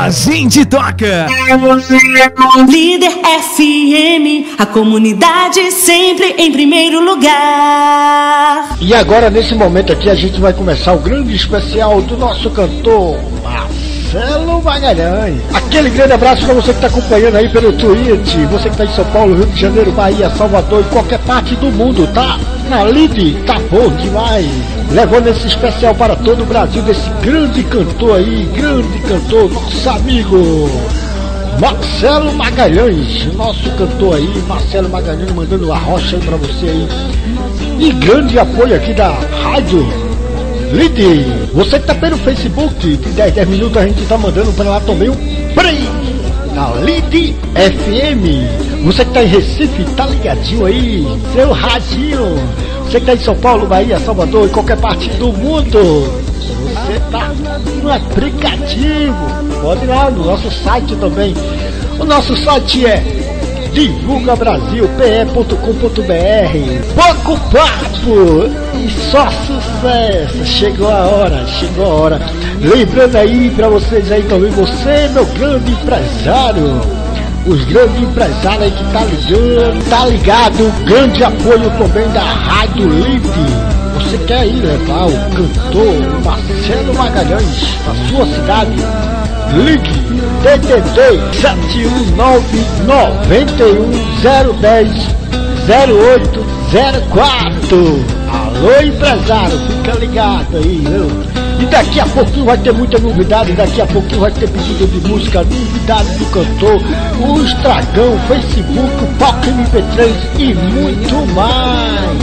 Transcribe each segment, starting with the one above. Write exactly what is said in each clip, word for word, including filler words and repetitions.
a gente toca. Líder F M, a comunidade sempre em primeiro lugar. E agora, nesse momento aqui, a gente vai começar o grande especial do nosso cantor Marcelo Magalhães. Aquele grande abraço para você que está acompanhando aí pelo Twitch, você que está em São Paulo, Rio de Janeiro, Bahia, Salvador e qualquer parte do mundo, tá? Na Lide, tá bom demais. Levando esse especial para todo o Brasil, desse grande cantor aí, grande cantor, nosso amigo Marcelo Magalhães, nosso cantor aí, Marcelo Magalhães, mandando a rocha aí pra você aí. E grande apoio aqui da Rádio Lide. Você que tá pelo Facebook, de dez, dez minutos a gente tá mandando pra lá também um prêmio da Lide F M. Você que tá em Recife, tá ligadinho aí, seu radinho. Você que tá em São Paulo, Bahia, Salvador e qualquer parte do mundo, você tá no aplicativo. Pode ir lá no nosso site também. O nosso site é divulga brasil p e ponto com ponto b r. Pouco papo e só sucesso. Chegou a hora, chegou a hora. Lembrando aí pra vocês aí também, você, meu grande empresário, os grandes empresários aí que tá ligando, tá ligado, grande apoio também da Rádio Livre. Você quer ir levar o cantor Marcelo Magalhães pra sua cidade? Ligue T T T sete um nove, nove um zero um zero, zero oito zero quatro. Alô, empresário, fica ligado aí, viu? E daqui a pouquinho vai ter muita novidade, daqui a pouquinho vai ter pedido de música, novidade do cantor, o Estragão, Facebook, o Palco M P três e muito mais.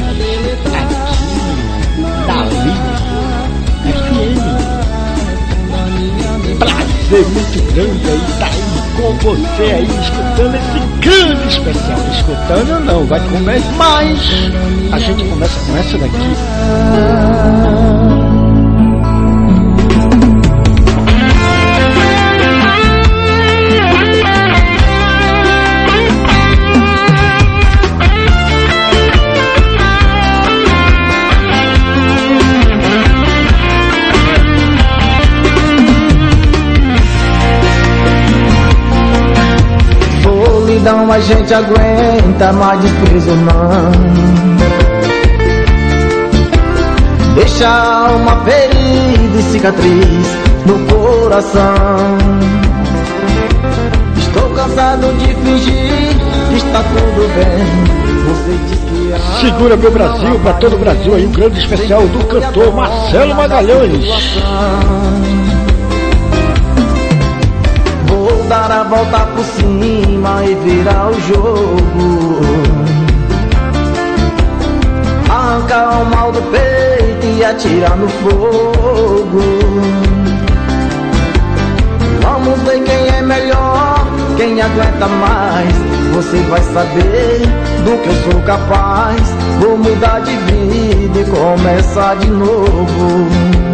Aqui, na Lide F M. Prazer muito grande aí, tá aí com você aí, escutando esse grande especial. Escutando não, vai começar, mas a gente começa com essa daqui. Então a gente aguenta, mas desprezo não. Deixa a alma ferida e cicatriz no coração. Estou cansado de fingir que está tudo bem. Você diz que ama. Segura meu Brasil, pra todo o Brasil aí, um grande especial do cantor Marcelo Magalhães. Dar a volta por cima e virar o jogo. Arrancar o mal do peito e atirar no fogo. Vamos ver quem é melhor, quem aguenta mais. Você vai saber do que eu sou capaz. Vou mudar de vida e começar de novo.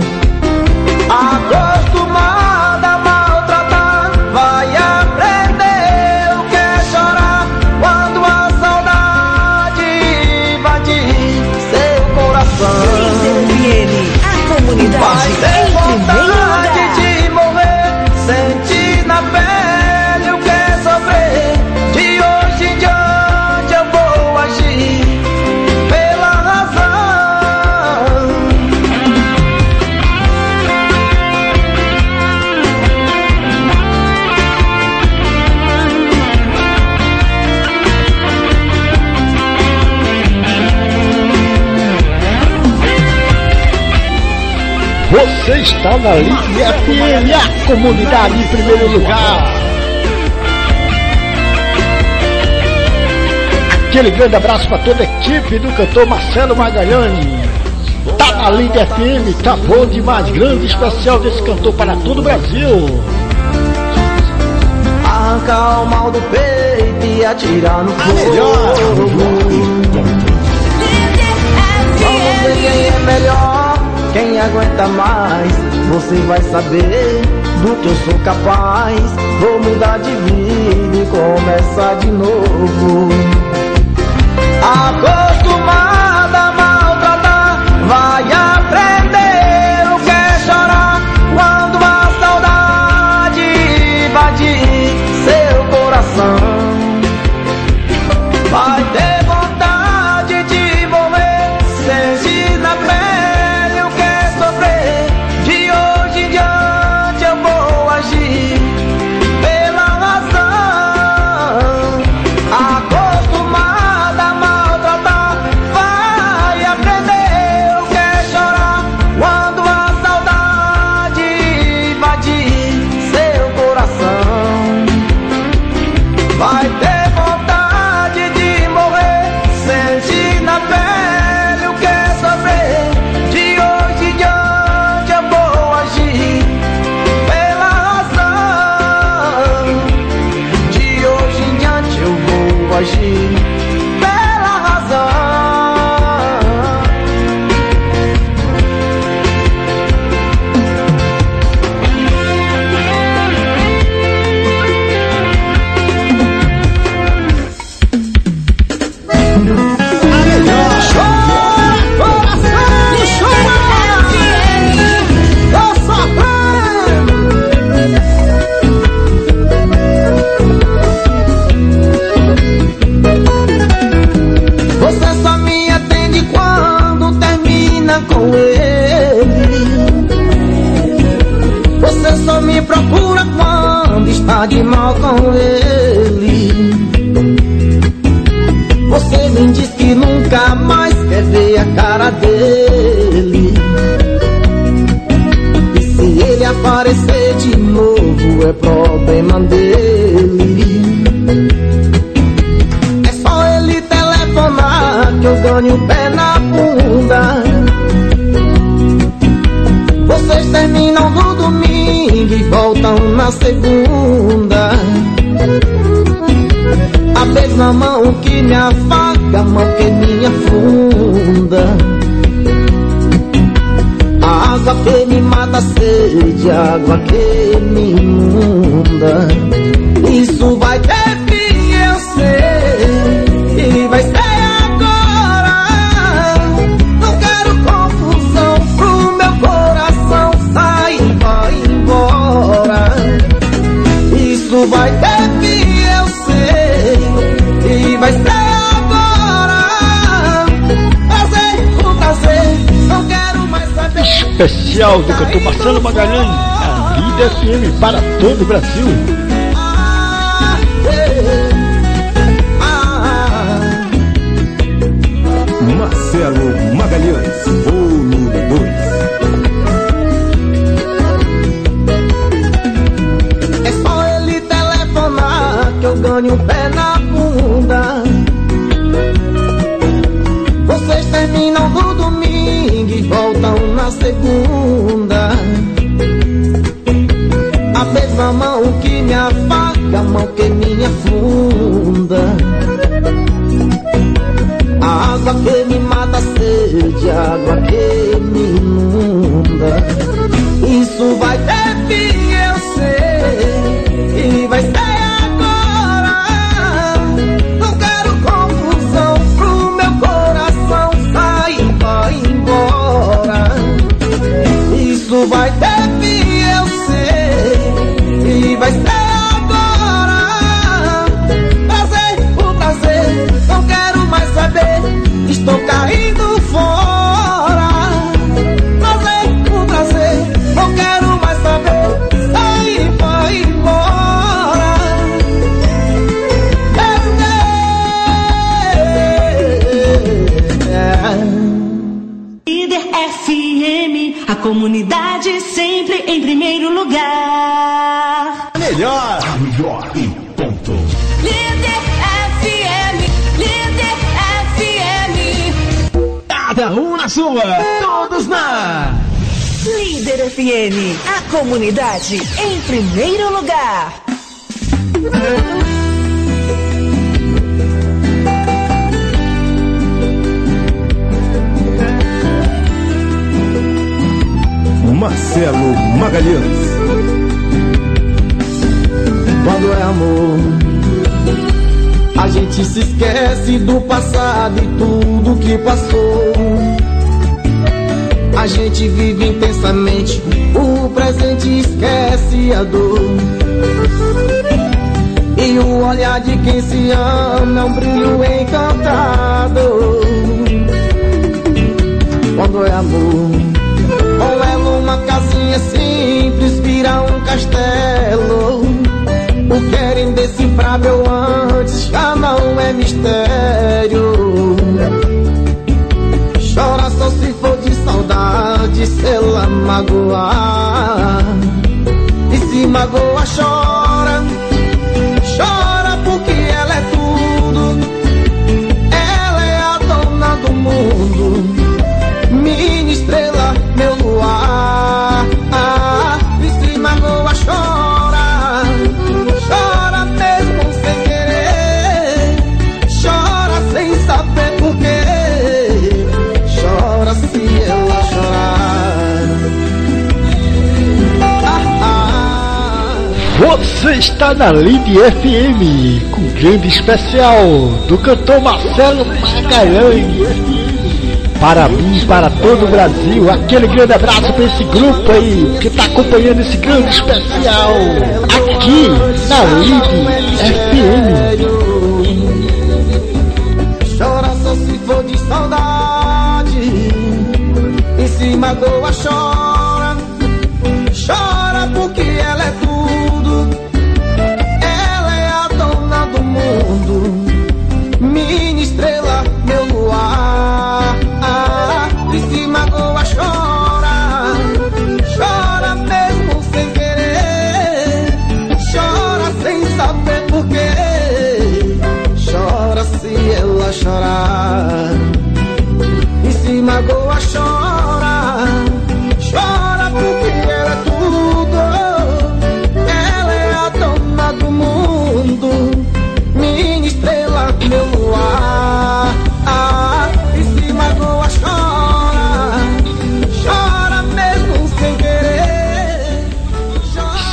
Acostumada a maltratar, vai aprender o que é chorar quando a saudade invadir seu coração. A comunidade vai ter vontade de morrer, sentir na pele o que é sofrer. De hoje em diante eu vou agir pela razão. Você está na Lide F M, a comunidade em primeiro lugar. Aquele grande abraço para toda a equipe do cantor Marcelo Magalhães. Tá na Lide F M, tá bom demais. Grande especial desse cantor para todo o Brasil. Arrancar o mal do peito e atirar no A fogo. melhor. Vamos ver quem é melhor, quem aguenta mais. Você vai saber do que eu sou capaz. Vou mudar de vida e começar de novo. Acostumada a maltratar, vai aprender o que é chorar quando a saudade me procura quando está de mal com ele. Você me diz que nunca mais quer ver a cara dele. E se ele aparecer de novo é problema dele. É só ele telefonar que eu ganho o pé na bunda. Vocês terminam no domingo e voltam na segunda. A mesma mão que me afaga, a mão que me afunda. A água que me mata a sede, a água que me inunda. Isso vai ter fim, eu sei, e vai ser agora. Não quero confusão pro meu coração, sai e vai embora. Isso vai ter fim, eu sei, e vai ser agora. Prazer, o prazer, não quero mais saber. Especial do cantor Marcelo Magalhães, a Líder F M para todo o Brasil. Ah, ah, Marcelo Magalhães, volume dois. é só ele telefonar que eu ganho o pé na bunda. Vocês terminam no domingo e voltam na segunda. A mesma mão que me afaga, a mão que me afunda. A água que me mata a sede, a água que me inunda. Isso vai ter fim, eu sei, e vai ser agora. Não quero confusão pro meu coração, sai e vai embora. Isso vai ter fim, eu sei, e vai ser agora. Prazer, o prazer, não quero mais saber, estou caindo fora. Prazer, o prazer, não quero mais saber, sai e vai embora. Líder F M, a comunidade sempre em primeiro lugar. Melhor, melhor e ponto. Líder F M, Líder F M. Cada um na sua, todos na. Líder F M, a comunidade em primeiro lugar. Marcelo Magalhães. Quando é amor, a gente se esquece do passado e tudo que passou. A gente vive intensamente o presente e esquece a dor. E o olhar de quem se ama é um brilho encantador. Quando é amor, com ela uma casinha simples vira um castelo. O que era indecifrável antes já não é mistério. Chora só se for de saudade, se ela magoar. E se magoa, chora. Chora porque ela é tudo. Ela é a dona do mundo. Minha estrela, meu luar. Ah, e se magoa, chora. Chora mesmo sem querer. Chora sem saber porquê. Chora se ela chorar. Ah, ah. Você está na Líder F M com um grande especial do cantor Marcelo Magalhães. Parabéns para todo o Brasil. Aquele grande abraço para esse grupo aí que está acompanhando esse grande especial aqui na Líder F M. Chora só se for de saudade. E se magoa, chora. Chora porque ela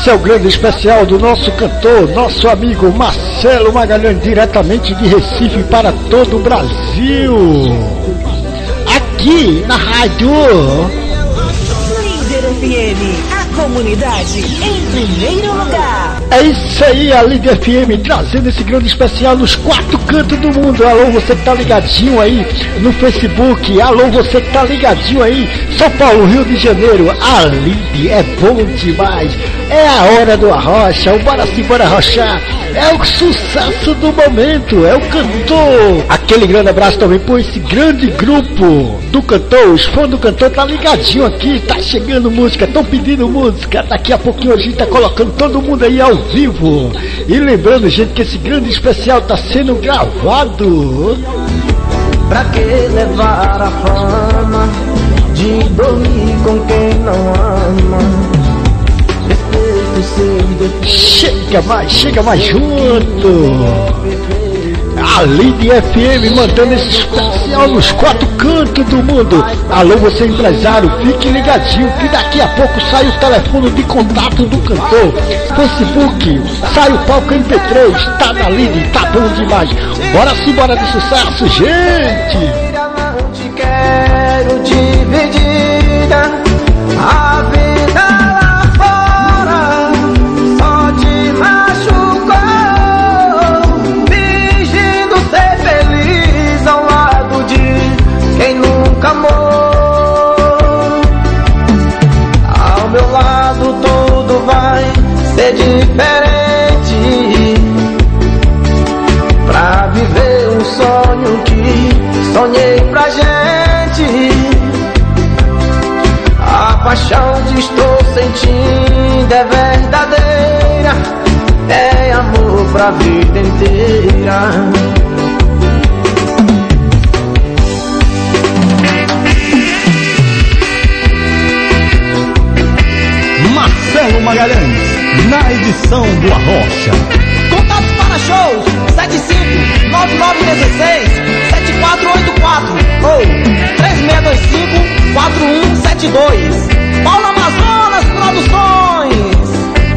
Esse é o grande especial do nosso cantor, nosso amigo Marcelo Magalhães, diretamente de Recife para todo o Brasil. Aqui na rádio Líder F M, a comunidade em primeiro lugar. É isso aí, a Líder F M trazendo esse grande especial nos quatro cantos do mundo. Alô, você que tá ligadinho aí no Facebook. Alô, você que tá ligadinho aí, São Paulo, Rio de Janeiro. A Líder é bom demais. É a hora do arrocha, o bora se bora arrochar. É o sucesso do momento, é o cantor. Aquele grande abraço também por esse grande grupo do cantor. Os fãs do cantor tá ligadinho aqui, tá chegando música, tão pedindo música. Daqui a pouquinho a gente tá colocando todo mundo aí ao vivo. E lembrando, gente, que esse grande especial tá sendo gravado. Pra que levar a fama de dormir com quem não ama? Chega mais, chega mais junto. A Líder F M mandando esse especial nos quatro cantos do mundo. Alô, você empresário, fique ligadinho que daqui a pouco sai o telefone de contato do cantor. Facebook, sai o palco M P três, tá na Líder, tá bom demais. Bora sim, bora de sucesso, gente. Não te quero dividida, a vida lá fora só te machucou, fingindo ser feliz ao lado de quem nunca amou. Ao meu lado tudo vai ser diferente, pra viver um sonho que sonhei pra gente. A paixão que estou sentindo é verdadeira, é amor pra vida inteira. Marcelo Magalhães, na edição do Arrocha. Contatos para shows sete cinco nove nove um seis sete quatro oito quatro ou três seis dois cinco quatro um sete dois. Paulo Amazonas Produções.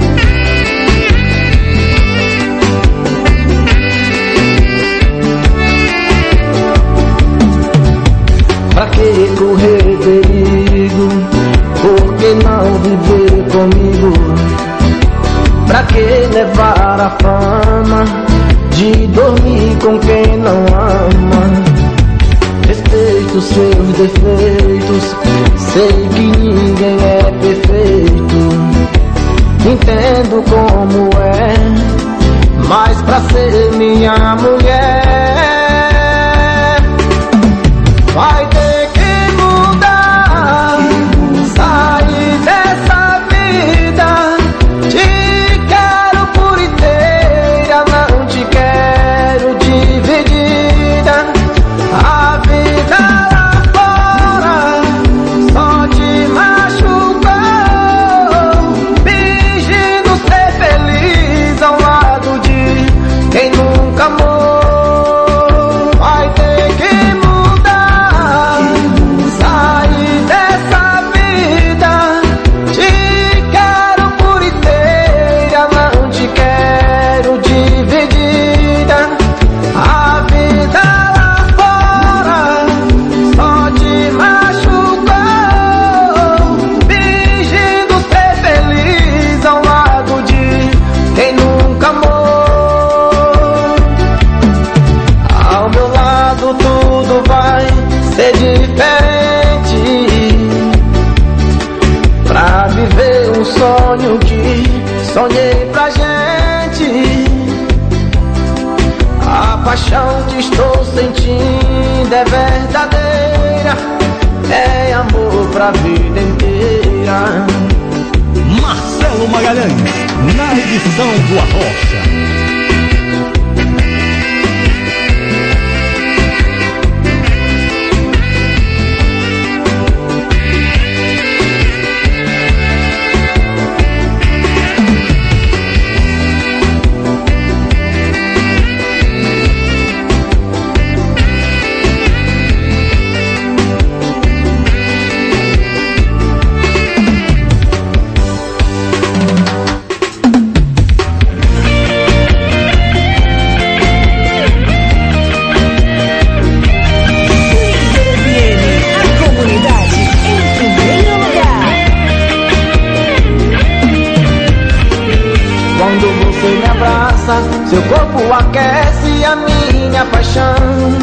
Pra que correr perigo? Por que não viver comigo? Pra que levar a fama de dormir com quem não ama? Respeito seus defeitos, sei que ninguém é perfeito, entendo como é, mas pra ser minha mulher vai ter que mudar, sair dessa vida. Te quero por inteira, não te quero dividida. A vida lá fora só te machucou, fingindo ser feliz ao lado de quem nunca amou. Vai ter que mudar, sair dessa vida. Te quero por inteira, não te quero dividida. A vida lá fora só te machucou, fingindo ser feliz ao lado de quem nunca amou. Ao meu lado tudo vai ser diferente, pra viver um sonho que sonhei pra gente. A paixão que estou sentindo é verdadeira, é amor pra vida inteira. Marcelo Magalhães, na edição do Arrocha. Quando você me abraça, seu corpo aquece a minha paixão.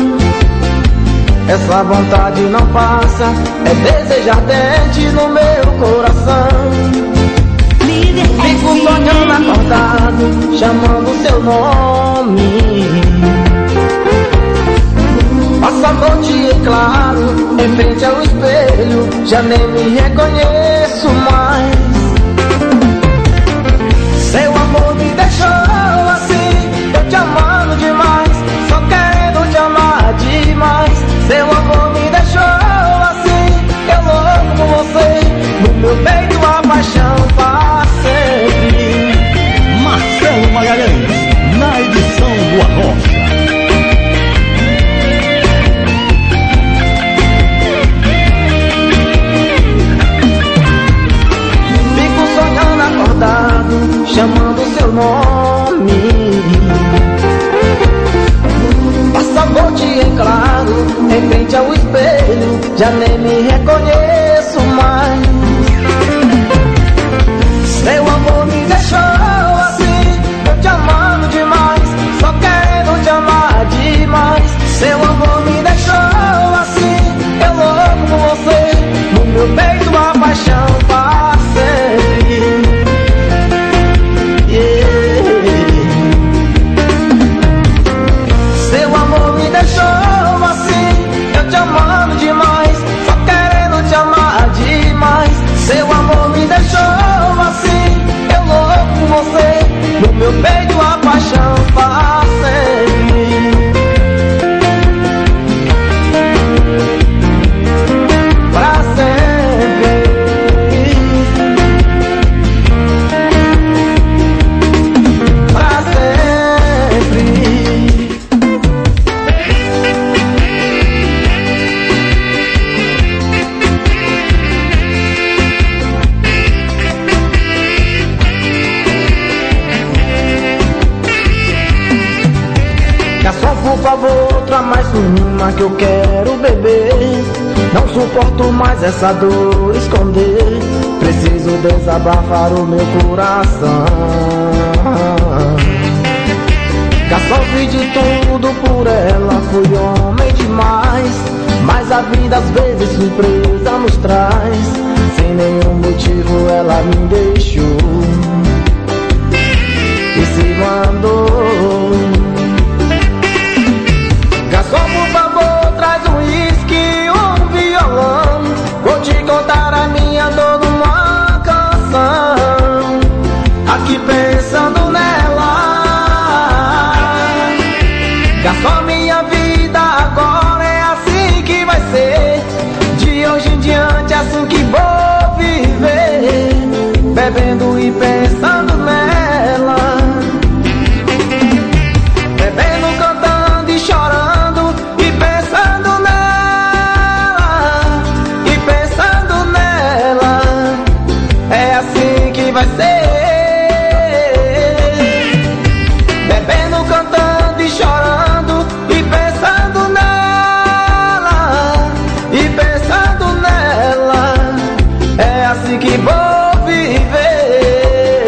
Essa vontade não passa, é desejo ardente no meu coração. Fico sonhando acordado, chamando seu nome. Passa a noite em claro, em frente ao espelho, já nem me reconheço mais. Seu amor me deixou assim, eu te amando demais, só querendo te amar demais. Seu amor me deixou assim, eu louco por você, no meu peito a paixão faz sempre. Marcelo Magalhães, na edição do Arrocha. Chamando seu nome. Passa a noite em claro, em frente ao espelho, já nem me reconheço mais. Seu amor me deixou assim, eu te amando demais, só quero te amar demais. Seu amor me deixou assim, eu louco por você, no meu peito a paixão faz sempre. Deixou assim, eu te amando demais, só querendo te amar demais. Seu amor me deixou assim, eu louco por você, no meu peito a paixão faz sempre. Pra sempre, pra sempre. Garçom, por favor, traz mais uma que eu quero beber. Não suporto mais essa dor esconder, preciso desabafar o meu coração. Garçom, fiz de tudo por ela, fui homem demais, mas a vida às vezes surpresa nos traz. Sem nenhum motivo ela me deixou e se mandou. Garçom, por favor, traz um uísque, um violão, vou te contar a minha dor numa canção, aqui pensando nela. Garçom, minha vida agora é assim que vai ser, de hoje em diante é assim que vou viver, bebendo e pensando nela, bebendo, cantando e chorando. Vai ser bebendo, cantando e chorando e pensando nela, e pensando nela, é assim que vou viver.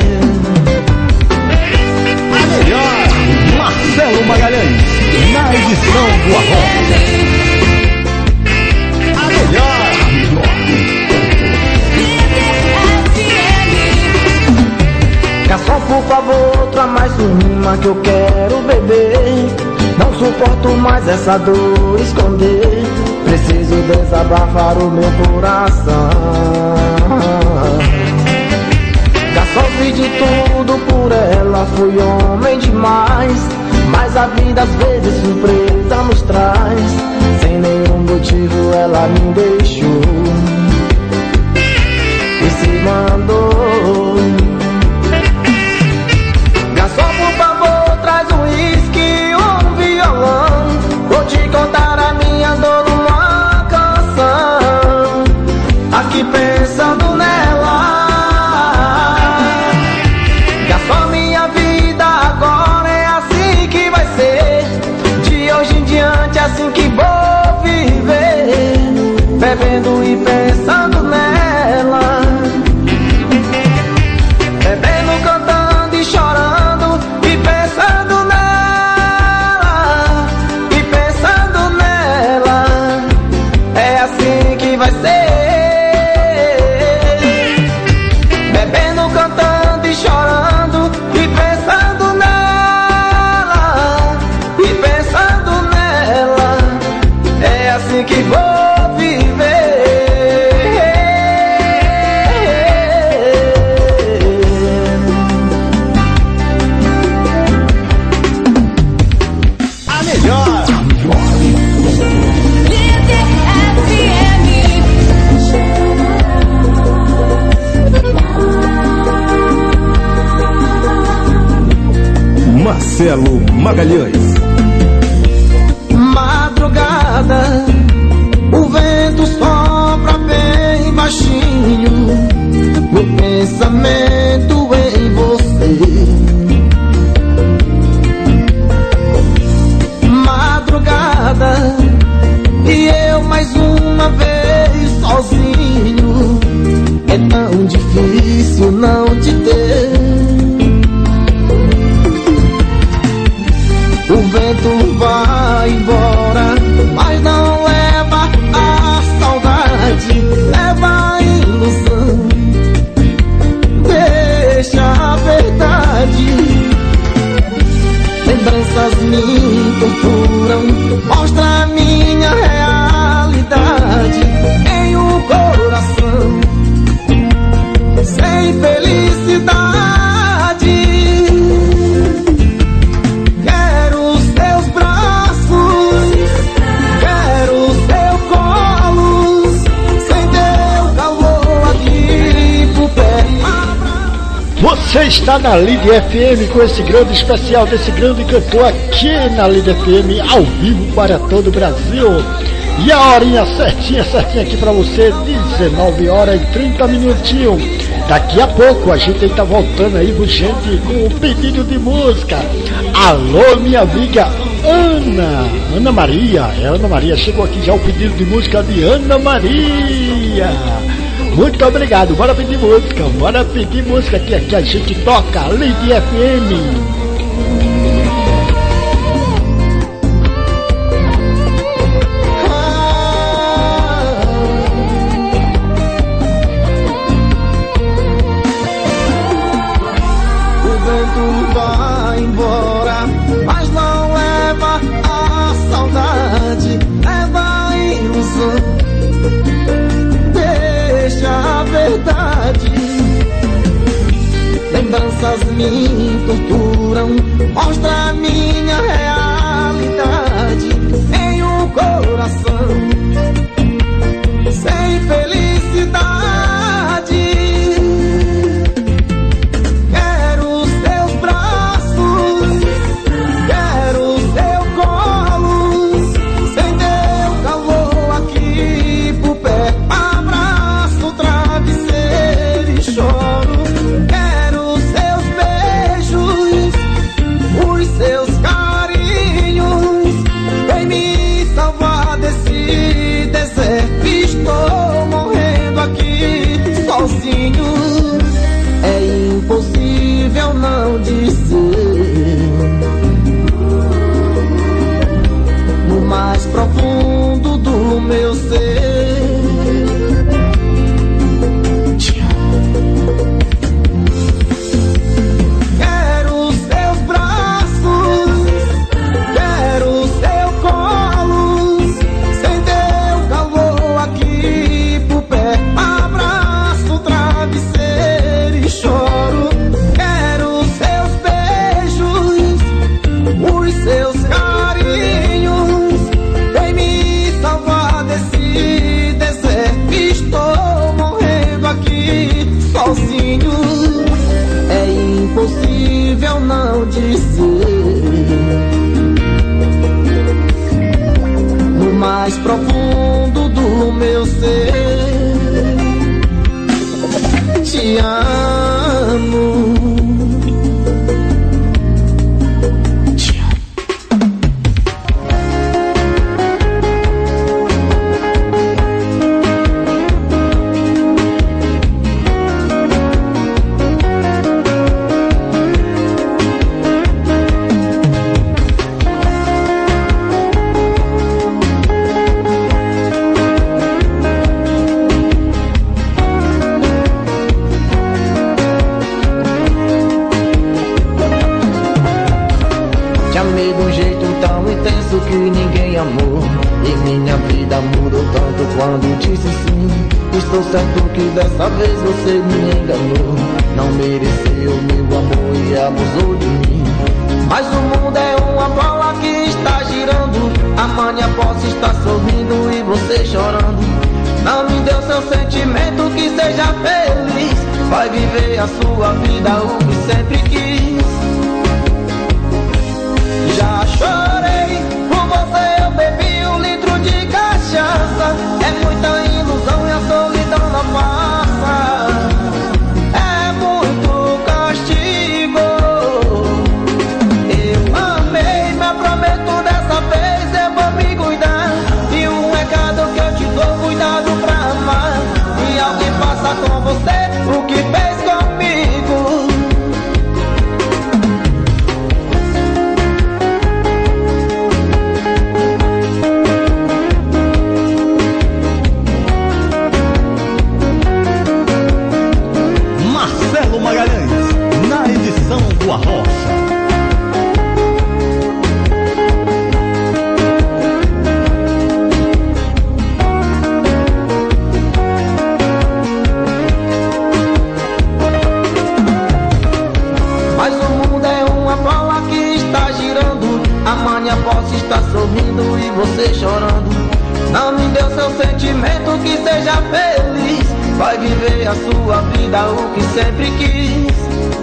A melhor, Marcelo Magalhães, na edição do Arrocha. A melhor. Garçom, por favor, traz mais uma que eu quero beber. Não suporto mais essa dor esconder, preciso desabafar o meu coração. Garçom, fiz de tudo por ela, fui homem demais, mas a vida às vezes surpresa nos traz. Sem nenhum motivo ela me deixou e se mandou. Garçom, por favor, traz um uísque, um violão, vou te contar a minha dor numa canção, aqui pensando nela. Garçom, minha vida agora é assim que vai ser, de hoje em diante é assim que vou viver, bebendo e pensando nela, Marcelo Magalhães. Madrugada, o vento sopra bem baixinho, meu pensamento em você. Madrugada, e eu mais uma vez sozinho, é tão difícil não te ter. O vento vai embora, mas não leva a saudade, leva a ilusão, deixa a verdade. Lembranças me torturam, mostra a minha realidade em um coração sem felicidade. Quero os teus braços, quero o teu colo, sem teu calor aqui por perto. Você está na Lide F M com esse grande especial desse grande cantor aqui na Lide F M, ao vivo para todo o Brasil. E a horinha certinha, certinha aqui pra você, dezenove horas e trinta minutinhos. Daqui a pouco a gente tá voltando aí, gente, com o pedido de música. Alô, minha amiga Ana, Ana Maria, é Ana Maria, chegou aqui já o pedido de música de Ana Maria. Muito obrigado, bora pedir música, bora pedir música que aqui a gente toca, Lide F M. Lembranças me torturam, mostra a minha realidade em um coração sem felicidade. Quero os teus braços, quero o teu colo, sem teu calor aqui por pé. Abraço o travesseiro e choro. Sozinho, é impossível não dizer. No mais profundo do meu ser, quero os teus braços, quero o teu colo, sem teu calor aqui por pé. Travesseiro e choro. Quero os seus beijos, os seus carinhos, vem me salvar desse deserto. Estou morrendo aqui sozinho, é impossível não dizer. No mais profundo do meu ser, te amo. Te amo. Que ninguém amou, e minha vida mudou tanto quando disse sim. Estou certo que dessa vez você me enganou, não mereceu meu amor e abusou de mim. Mas o mundo é uma bola que está girando, amanhã posso estar sorrindo e você chorando. Não me deu seu sentimento, que seja feliz, vai viver a sua vida o que sempre quis. a roça. Mas o mundo é uma bola que está girando. Amanhã posso estar sorrindo e você chorando. Não me dê o seu sentimento, que seja feliz. Vai viver a sua vida, o que sempre quis.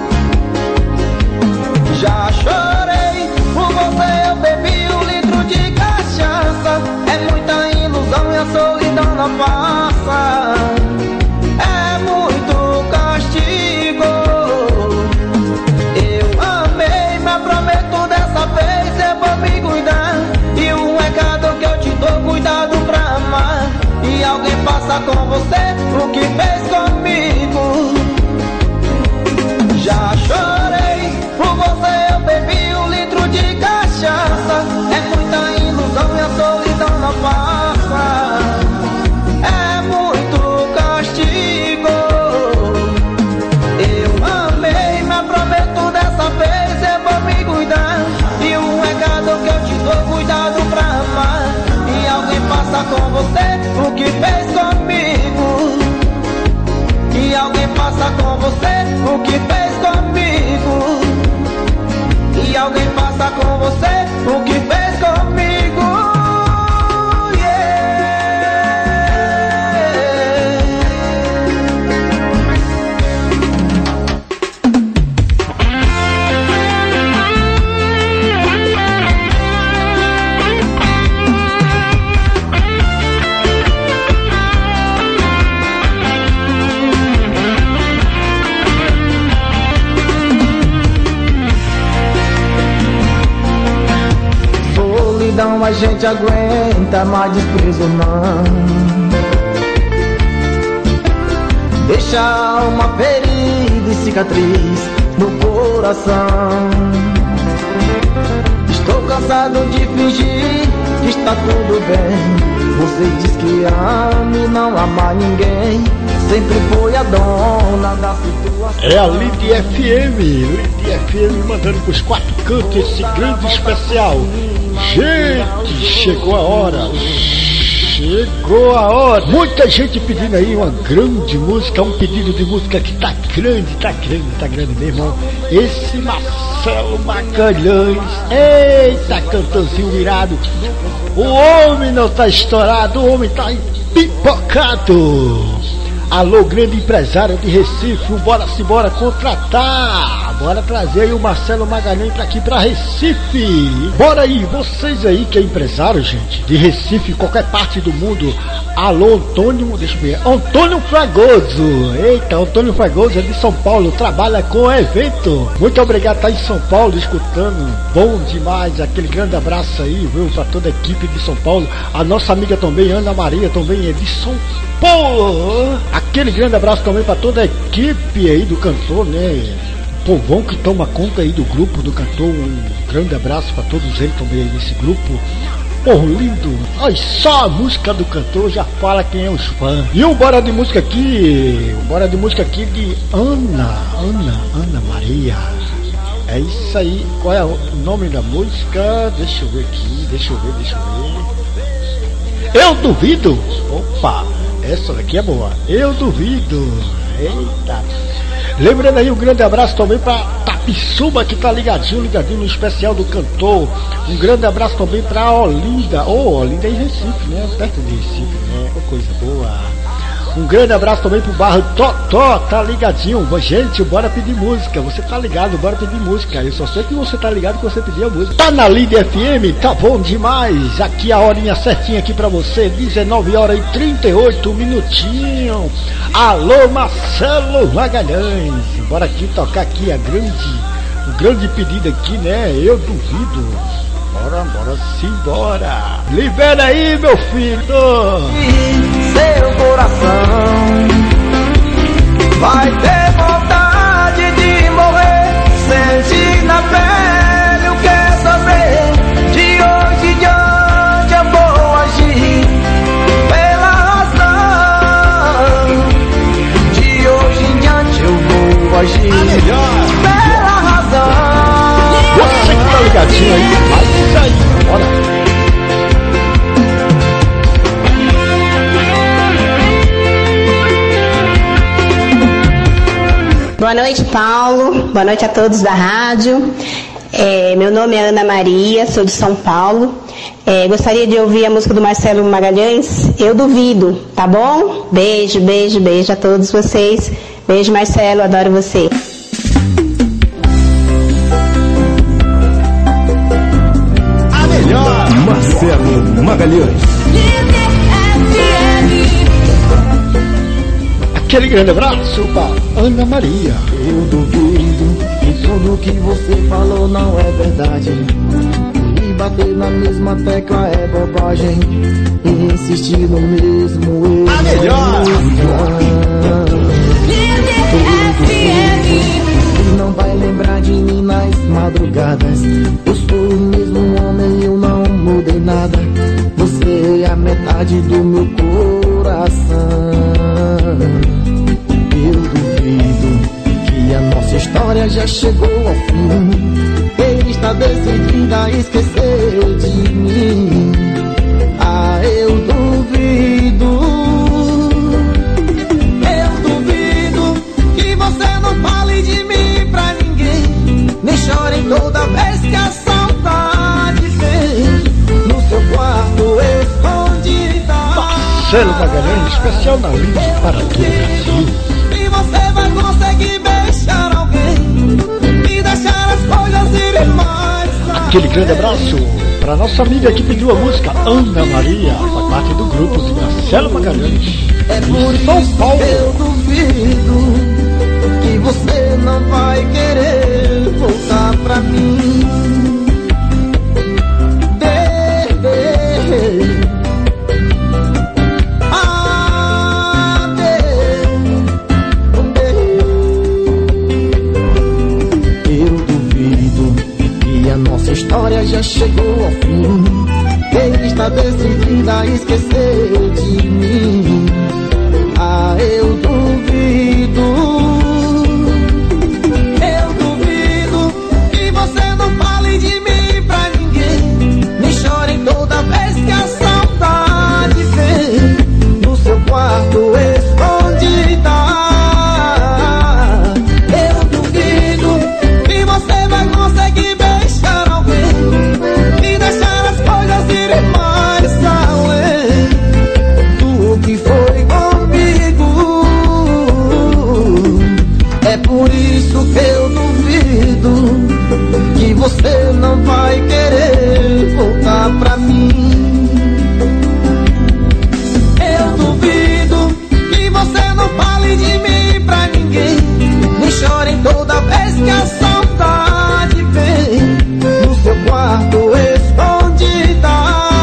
Já chorei por você, eu bebi um litro de cachaça. É muita ilusão e a solidão não passa. É muito castigo. Eu amei, mas prometo dessa vez eu vou me cuidar. E um recado que eu te dou, cuidado pra amar. E alguém passa com você o que fez comigo. Já chorei por você, eu bebi um litro de cachaça. É muita ilusão e a solidão não passa. É muito castigo. Eu amei, mas prometo dessa vez eu vou me cuidar. E um recado que eu te dou, cuidado pra amar. E alguém passa com você o que fez comigo. E alguém passa com você o que fez comigo. E alguém passa com você o que fez comigo. Yeah. Solidão a gente aguenta, mas desprezo não. Deixa a alma ferida e cicatriz no coração. Estou cansado de fingir que está tudo bem. Você diz que ama e não ama ninguém. Sempre foi a dona da situação. É a Lid F M, Lid F M mandando pros quatro cantos esse grande especial. Gente, chegou a hora, chegou a hora. Muita gente pedindo aí uma grande música, um pedido de música que tá grande, tá grande, tá grande mesmo. Esse Marcelo Magalhães, eita, cantorzinho virado. O homem não tá estourado, o homem tá pipocado. Alô, grande empresário de Recife, bora-se bora contratar. Bora trazer aí o Marcelo Magalhães pra aqui, pra Recife. Bora aí, vocês aí que é empresário, gente, de Recife, qualquer parte do mundo. Alô, Antônio, deixa eu ver, Antônio Fragoso. Eita, Antônio Fragoso é de São Paulo, trabalha com evento. Muito obrigado por estar em São Paulo escutando. Bom demais, aquele grande abraço aí, viu, pra toda a equipe de São Paulo. A nossa amiga também, Ana Maria, também é de São Paulo. Aquele grande abraço também pra toda a equipe aí do cantor, né? Povão que toma conta aí do grupo do cantor. Um grande abraço pra todos eles também aí nesse grupo. Povo lindo, olha só a música do cantor, já fala quem é os fãs. E o bora de música aqui, o bora de música aqui de Ana, Ana, Ana Maria. É isso aí, qual é o nome da música? Deixa eu ver aqui, deixa eu ver, deixa eu ver. Eu duvido, opa, essa daqui é boa. Eu duvido, eita. Lembrando aí um grande abraço também pra Tapisuba, que tá ligadinho, ligadinho no especial do cantor. Um grande abraço também pra Olinda. Oh, Olinda é em Recife, né? Perto de Recife, né? Oh, coisa boa. Um grande abraço também pro bairro Totó, tá ligadinho. Gente, bora pedir música. Você tá ligado, bora pedir música. Eu só sei que você tá ligado que você pediu a música. Tá na Lid F M, tá bom demais. Aqui a horinha certinha aqui pra você, dezenove horas e trinta e oito minutinhos. Alô, Marcelo Magalhães. Bora aqui tocar aqui a grande, o grande pedido aqui, né? Eu duvido. Bora, bora, simbora. Libera aí, meu filho. Seu coração vai ter vontade de morrer. Sente na pele o que é sofrer. De hoje em diante eu vou agir pela razão. De hoje em diante eu vou agir pela razão. Boa noite, Paulo. Boa noite a todos da rádio. É, meu nome é Ana Maria, sou de São Paulo. É, gostaria de ouvir a música do Marcelo Magalhães, Eu Duvido, tá bom? Beijo, beijo, beijo a todos vocês. Beijo, Marcelo, adoro você. A melhor, Marcelo Magalhães. Aquele grande abraço para Ana Maria. Eu duvido que tudo que você falou não é verdade. E bater na mesma tecla é bobagem. E insistir no mesmo erro. A melhor. E não vai lembrar de mim nas madrugadas. Eu sou o mesmo homem, eu não mudei nada. Você é a metade do meu coração. Eu duvido que a nossa história já chegou ao fim. Ele está decidido a esquecer de mim. Ah, eu duvido. Eu duvido que você não fale de mim pra ninguém. Nem chore toda vez que a saudade vem. No seu quarto escondida. Marcelo Magalhães, especial na Lins para todo o Brasil. E você vai conseguir beijar alguém e deixar as coisas irem mais. Aquele grande abraço para nossa amiga que pediu a música, Ana Maria, faz parte do grupo de Marcelo Magalhães. É por de São isso Paulo. que eu duvido que você não vai querer voltar pra mim. Nossa história já chegou ao fim. Ele está decidido a esquecer de mim. Ah, eu duvido. Eu duvido que você não fale de mim pra ninguém. Nem chore toda vez que a saudade vem. No seu quarto escondida. Eu duvido que você vai conseguir beijar e deixar as coisas irem mais além do que foi comigo. É por isso que eu duvido que você não vai querer voltar pra mim. Eu duvido que você não fale de mim pra ninguém. Nem chore toda vez que a saudade vem. No seu quarto escondida.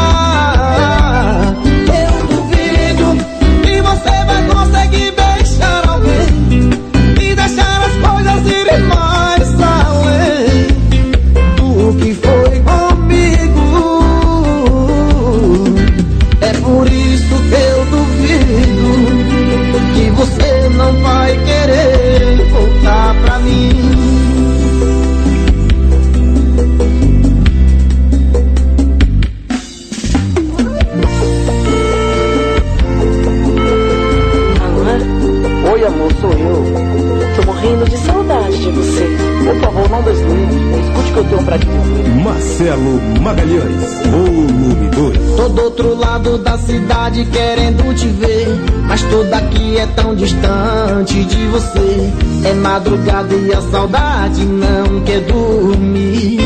Eu duvido que você vai conseguir beijar alguém e deixar as coisas irem mais além do que foi comigo. É por isso que eu duvido que você não vai querer voltar pra mim. Amor, sou eu. Tô morrendo de saudade de você. Por favor, não desligue. Escute o que eu tenho pra te dizer. Marcelo Magalhães, volume dois. Tô do outro lado da cidade querendo te ver, mas tudo aqui é tão distante de você. É madrugada e a saudade não quer dormir.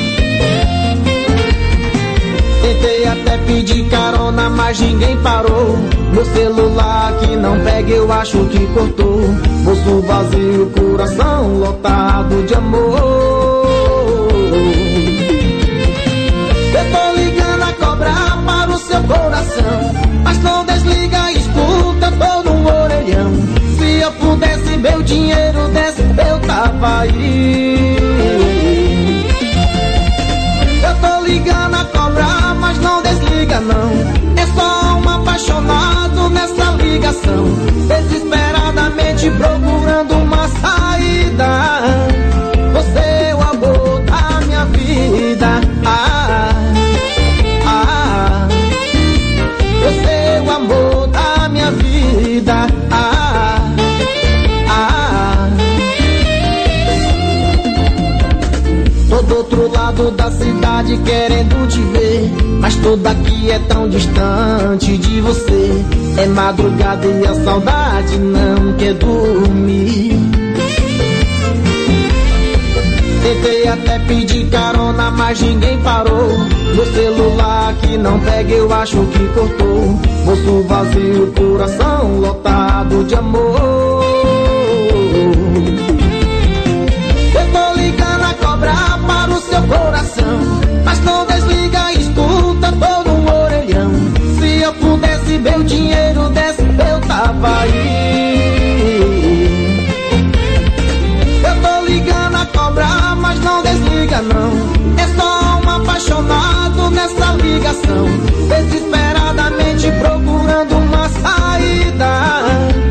Tentei até pedir carona, mas ninguém parou. Meu celular que não pega, eu acho que cortou. Bolso vazio, coração lotado de amor. Eu tô ligando a cobrar para o seu coração, mas não desliga, escuta, eu tô no orelhão. Se eu pudesse, meu dinheiro desse, eu tava aí. Eu tô ligando a cobrar, mas não desliga não. É só um apaixonado nessa ligação, desesperadamente procurando uma saída. Você é o amor da minha vida. Ah, ah, você é o amor da minha vida. Ah, ah, outro lado da cidade querendo te ver, mas tudo aqui é tão distante de você. É madrugada e a saudade não quer dormir. Tentei até pedir carona, mas ninguém parou. Meu celular que não pega, eu acho que cortou. Moço vazio, coração lotado de amor. Eu tô ligando a cobrar para o seu coração, mas não desliga, escuta todo um orelhão. Se eu pudesse ver o dinheiro desse, eu tava aí. Eu tô ligando a cobrar, mas não desliga não. É só um apaixonado nessa ligação, desesperadamente procurando uma saída.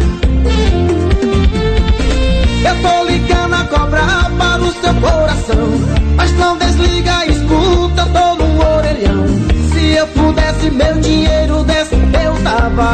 Eu tô ligando a cobrar para o seu coração, mas não desliga, escuta todo um orelhão. Se eu pudesse meu dinheiro desse, eu tava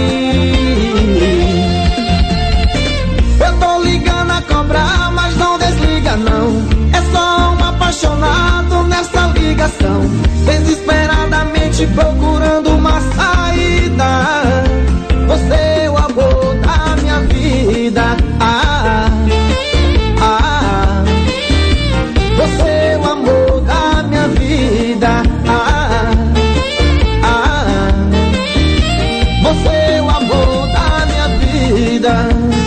aí. Eu tô ligando a cobrar, mas não desliga não. É só um apaixonado nessa ligação, desesperadamente procurando uma saída. Você é o amor da minha vida. Ah, ah, você é o amor da minha vida. Ah, ah, você é o amor da minha vida.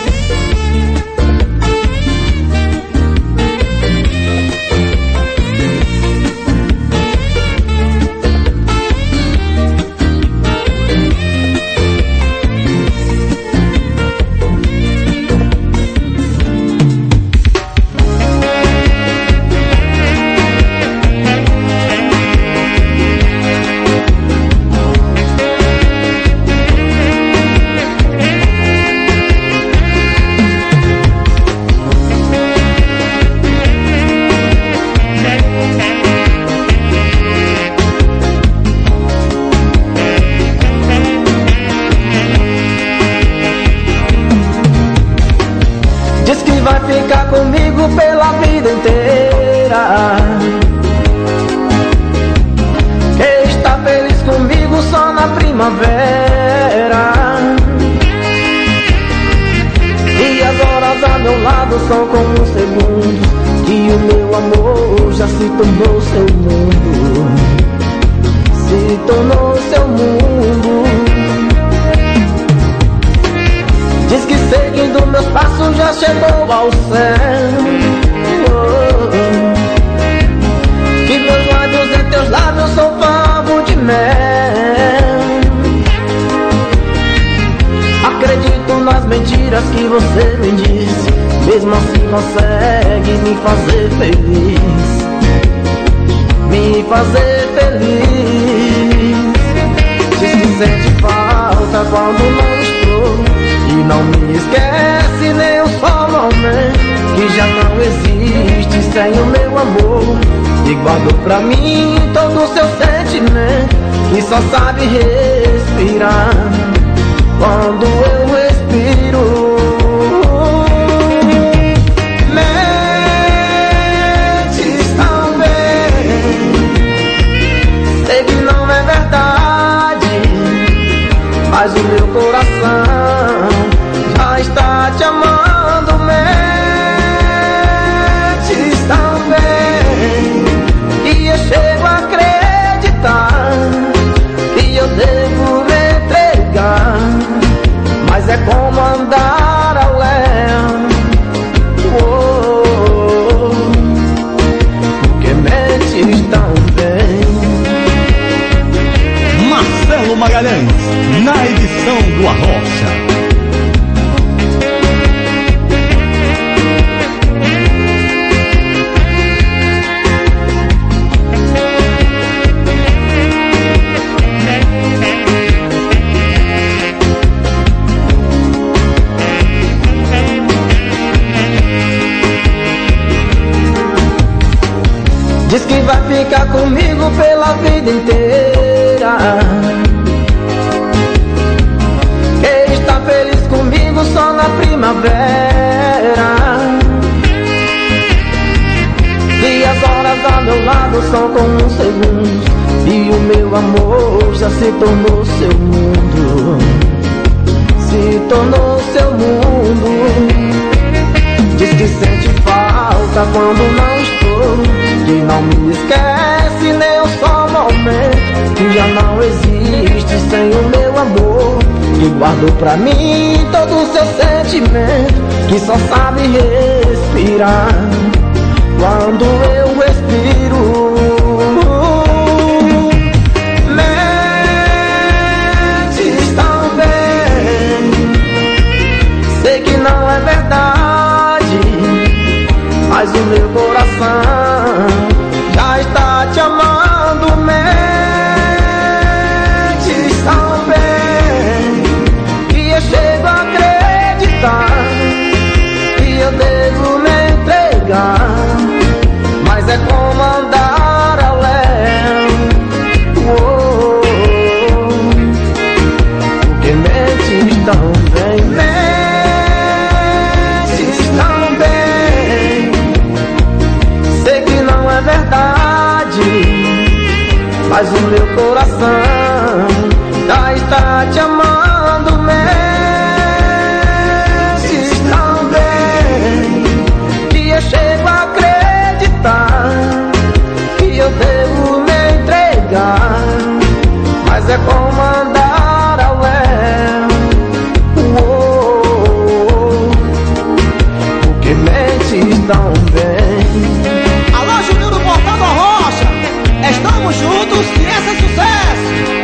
Vai ficar comigo pela vida inteira, que está feliz comigo só na primavera. E as horas a meu lado são como segundos, que o meu amor já se tornou seu mundo, se tornou seu mundo. Diz que seguindo meus passos já chegou ao céu, oh, que meus lábios em teus lábios são favo de mel. Acredito nas mentiras que você me diz, mesmo assim consegue me fazer feliz, me fazer feliz. Diz que sente falta quando não estou, e não me esquece nem um só momento, que já não existe sem o meu amor. E guardou pra mim todo o seu sentimento, que só sabe respirar quando eu respiro. Mentes tão bem, sei que não é verdade, mas o meu coração já está te amando. Mentes tão bem, e eu chego a acreditar que eu devo me entregar, mas é como andar ao léu, oh, porque mentes tão bem. Marcelo Magalhães, na edição do Arrocha. Diz que vai ficar comigo pela vida inteira, que está feliz comigo só na primavera. E as horas a meu lado são como um segundo, e o meu amor já se tornou seu mundo. Se tornou seu mundo. Diz que sente falta quando não estou, que não me esquece nem um só momento, que já não existe sem o meu amor, que guardou pra mim todo o seu sentimento, que só sabe respirar quando eu respiro. Mentes tão bem, sei que não é verdade, mas o meu coração já está te amando. Mentes tão bem, que eu chego a acreditar que eu devo me entregar, mas é como andar a léu. Oh, porque mentes tão bem, mentes tão bem, sei que não é verdade, mas o meu coração já está te amando. Mentes tão bem, que eu chego a acreditar que eu devo me entregar, mas é como andar ao léu. Oh, porque mentes tão bem. Alô, Juninho do Portal da Rocha, estamos juntos e esse é sucesso.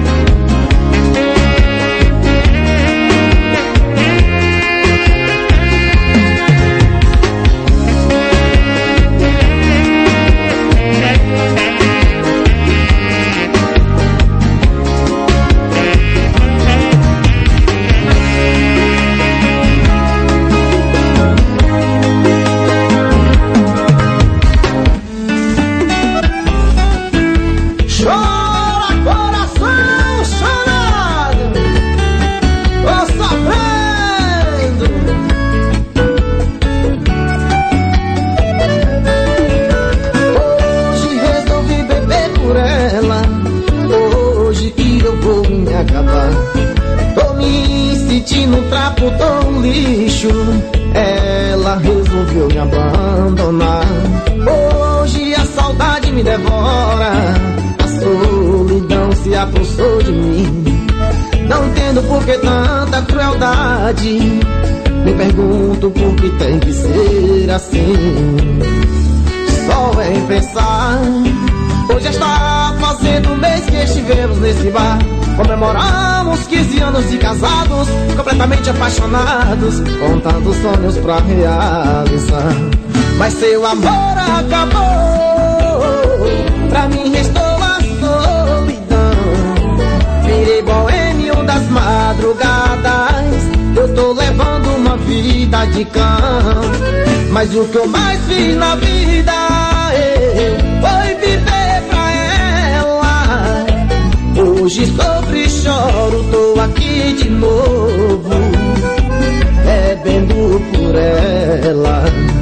No trapo tão lixo, ela resolveu me abandonar. Hoje a saudade me devora, a solidão se apossou de mim. Não entendo por que tanta crueldade, me pergunto por que tem que ser assim. Só em pensar, hoje está fazendo um mês que estivemos nesse bar. Comemoramos quinze anos de casados, completamente apaixonados, com tantos sonhos pra realizar. Mas seu amor acabou, pra mim restou a solidão. Virei boêmio das madrugadas, eu tô levando uma vida de cão. Mas o que eu mais fiz na vida foi viver pra ela. Hoje sofro e choro, tô aqui de novo, bebendo por ela.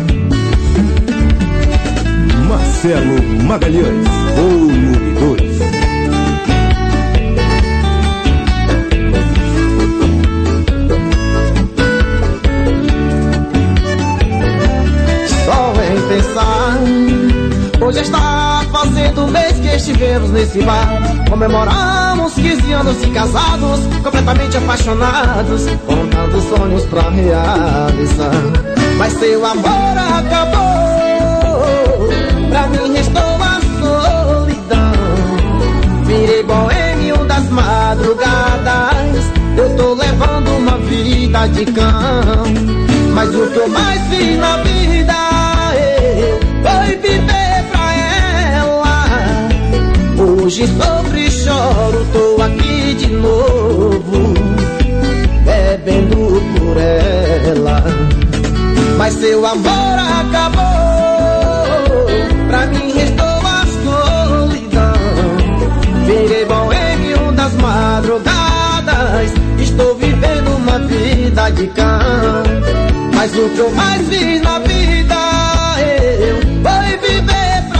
Marcelo Magalhães, volume dois. Só em pensar, hoje está fazendo um mês que estivemos nesse bar. Comemoramos quinze anos de casados, completamente apaixonados, com tantos sonhos pra realizar. Mas seu amor acabou, pra mim restou a solidão. Virei boêmio das madrugadas, eu tô levando uma vida de cão. Mas o que eu mais fiz na vida foi viver pra ela. Hoje sofro e choro, tô aqui de novo, bebendo por ela. Mas seu amor acabou, pra mim restou a solidão. Virei boêmio das madrugadas, estou vivendo uma vida de cão. Mas o que eu mais fiz na vida eu foi viver pra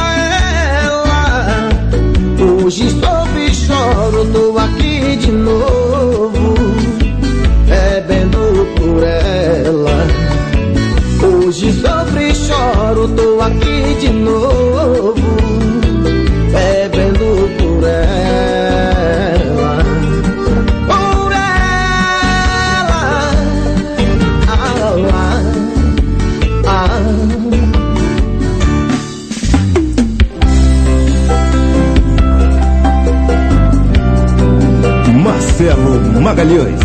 Marcelo Magalhães.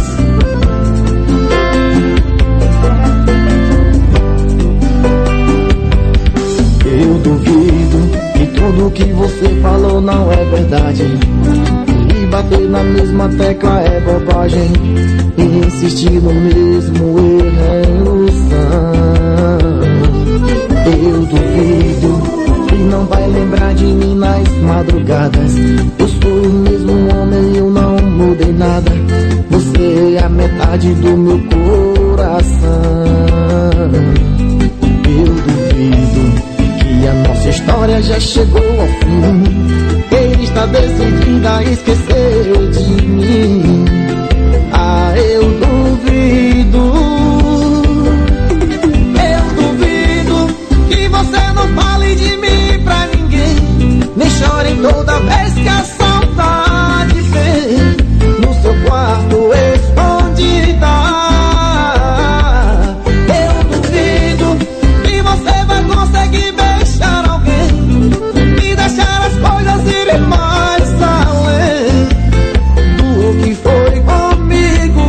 Eu duvido que tudo que você falou não é verdade. E bater na mesma tecla é bobagem. E insistir no mesmo erro é ilusão. Eu duvido que não vai lembrar de mim nas madrugadas. Eu sou o mesmo homem, eu não mudei nada. Você é a metade do meu coração. Eu duvido que a nossa história já chegou ao fim. Ele está decidida a esquecer de mim. Ah, eu duvido. Eu duvido que você não fale de mim pra ninguém. Nem chorem toda vez que a saudade vem no seu quarto escondida. Eu duvido que você vai conseguir beijar alguém e deixar as coisas irem mais além do que foi comigo.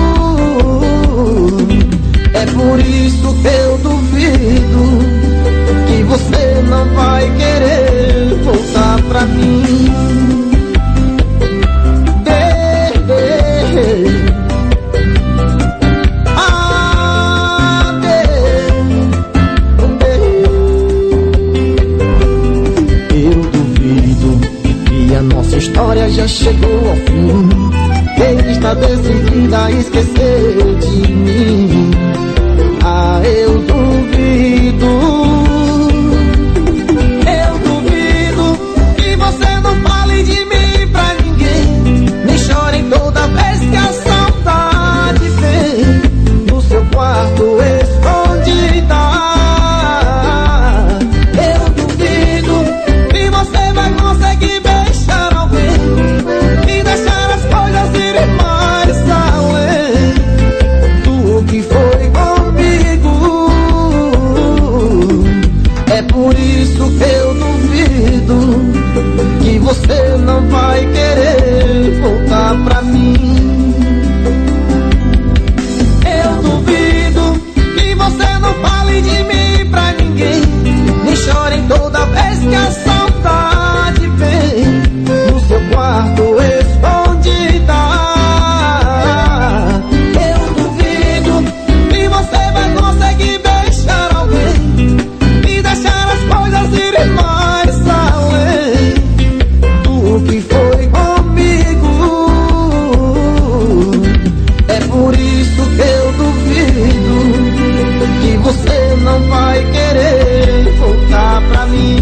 É por isso que eu duvido que você não vai querer voltar pra mim. De, de, ah, de, de. Eu duvido que a nossa história já chegou ao fim. Ele está decidida a esquecer de mim. Ah, eu duvido. Eu duvido que você não fale de mim pra ninguém. Nem chorem toda vez que a saudade vem no seu quarto escondida. Eu duvido que você vai conseguir beijar alguém e deixar as coisas irem mais além do que foi comigo. É por isso que eu duvido que você não vai querer voltar pra mim. Eu duvido que você não fale de mim pra ninguém. Nem chorem toda vez que a saudade vem no seu quarto escondida. Eu duvido que você vai conseguir beijar alguém e deixar as coisas irem mais além do que foi comigo. É por isso que eu duvido que você não vai querer voltar pra mim.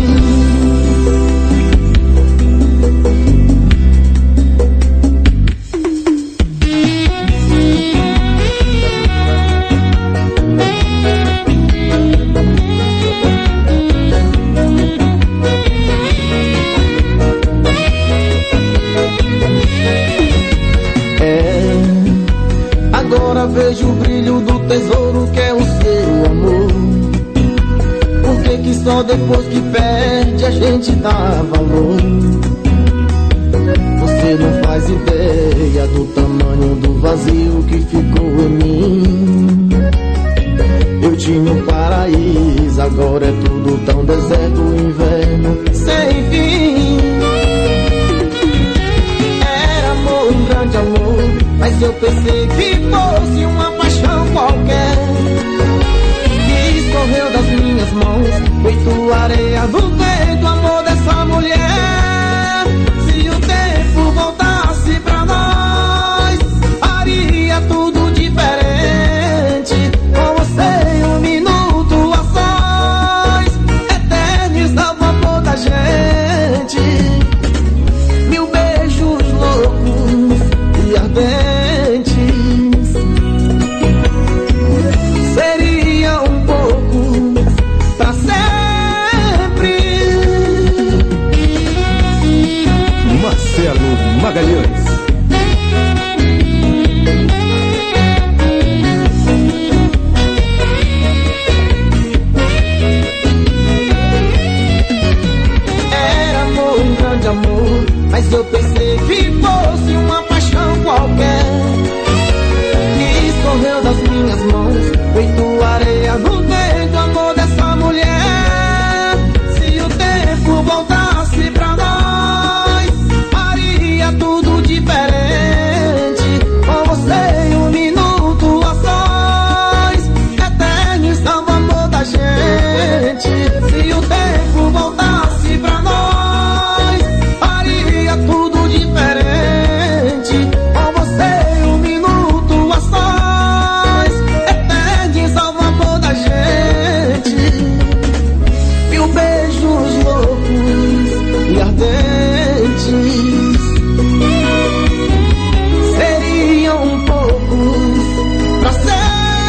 É, agora vejo o brilho do tesouro que é o seu amor. Por que que só depois que perde a gente dá valor? Você não faz ideia do tamanho do vazio que ficou em mim. Eu tinha um paraíso, agora é tudo tão deserto, inverno sem fim. Era amor, um grande amor, mas eu pensei que fosse uma paixão qualquer que escorreu das minhas mãos, feito areia do peito, amor dessa mulher. Se o tempo voltasse pra nós, faria tudo diferente. Com você um minuto a sós, eternizava o amor da gente. Mil beijos loucos e ardentes seria um pouco pra sempre. Marcelo Magalhães. Era amor, um grande amor, mas eu pensei que fosse uma paixão qualquer, e escorreu das minhas mãos, feito areia no peito, amor dessa mulher. Se o tempo voltasse pra nós, faria tudo diferente. Com você um minuto a sós, eternizava o amor da gente. Se o tempo voltasse pra nós, faria tudo diferente. Com você um minuto a sós, eternizava o amor da gente. Mil beijos loucos e ardentes seriam poucos pra sempre.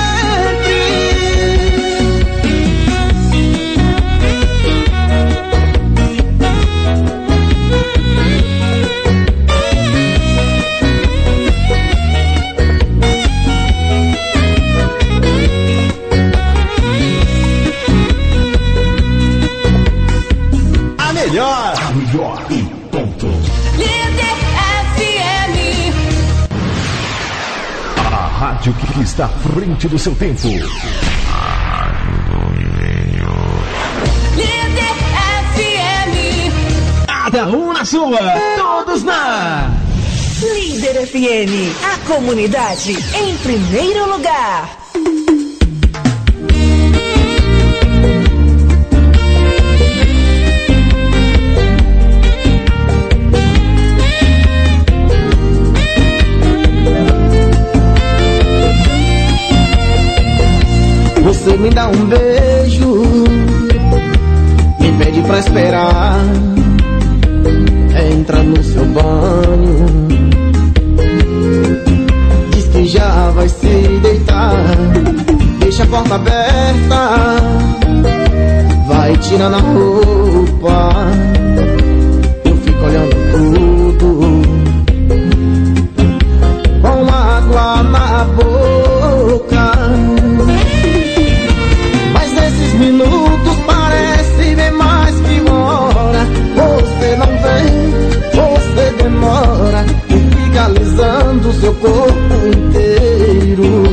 A melhor. A melhor e ponto. Líder F M. A rádio que está à frente do seu tempo. Líder F M. Cada um na sua, todos na. Líder F M, a comunidade em primeiro lugar. Você me dá um beijo, me pede pra esperar, entra no seu banho, diz que já vai se deitar, deixa a porta aberta, vai tirando a roupa, eu fico olhando tudo, com água na boca. Esses minutos parecem bem mais que uma hora. Você não vem, você demora, e fica alisando seu corpo inteiro.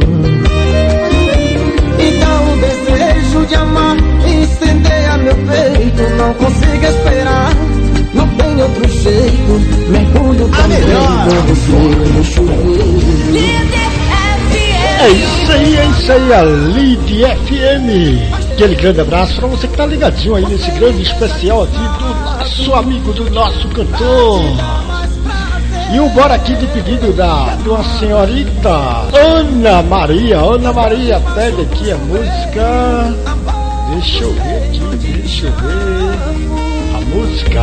Então o desejo de amar incendeia meu peito. Não consigo esperar, não tem outro jeito. Mergulho também com você no chuveiro. É isso aí, é isso aí, a Lid F M. Aquele grande abraço pra você que tá ligadinho aí nesse grande especial aqui do nosso amigo, do nosso cantor. E o bora aqui de pedido da, de uma senhorita Ana Maria. Ana Maria, pede aqui a música. Deixa eu ver aqui, deixa eu ver a música.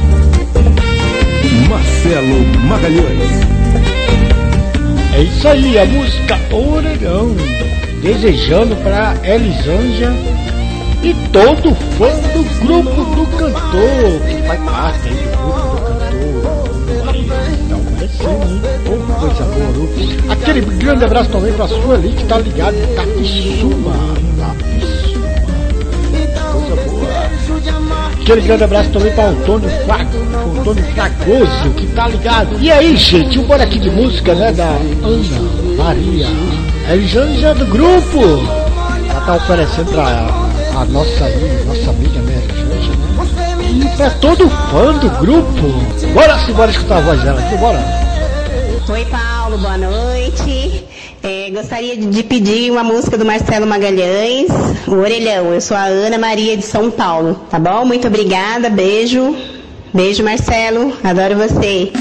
Marcelo Magalhães. É isso aí, a música Orelhão, desejando para Elisângela e todo fã do grupo do cantor, que faz parte aí do grupo do cantor. Então, assim, hein? Coisa boa. Aquele grande abraço também para a sua ali que tá ligado em Tapissuma. Tapissuma. Coisa boa. Aquele grande abraço também para o Antônio Frago, o Antônio Fragoso, que tá ligado. E aí, gente, um bora aqui de música, né, da Ana Maria. É Elisângela do grupo. Ela tá oferecendo pra a nossa aí, nossa amiga, né, Elisângela, né? E pra todo fã do grupo. Bora sim, bora escutar a voz dela aqui, bora. Oi, Paulo, boa noite. É, gostaria de pedir uma música do Marcelo Magalhães, o Orelhão. Eu sou a Ana Maria de São Paulo, tá bom? Muito obrigada, beijo. Beijo, Marcelo, adoro você.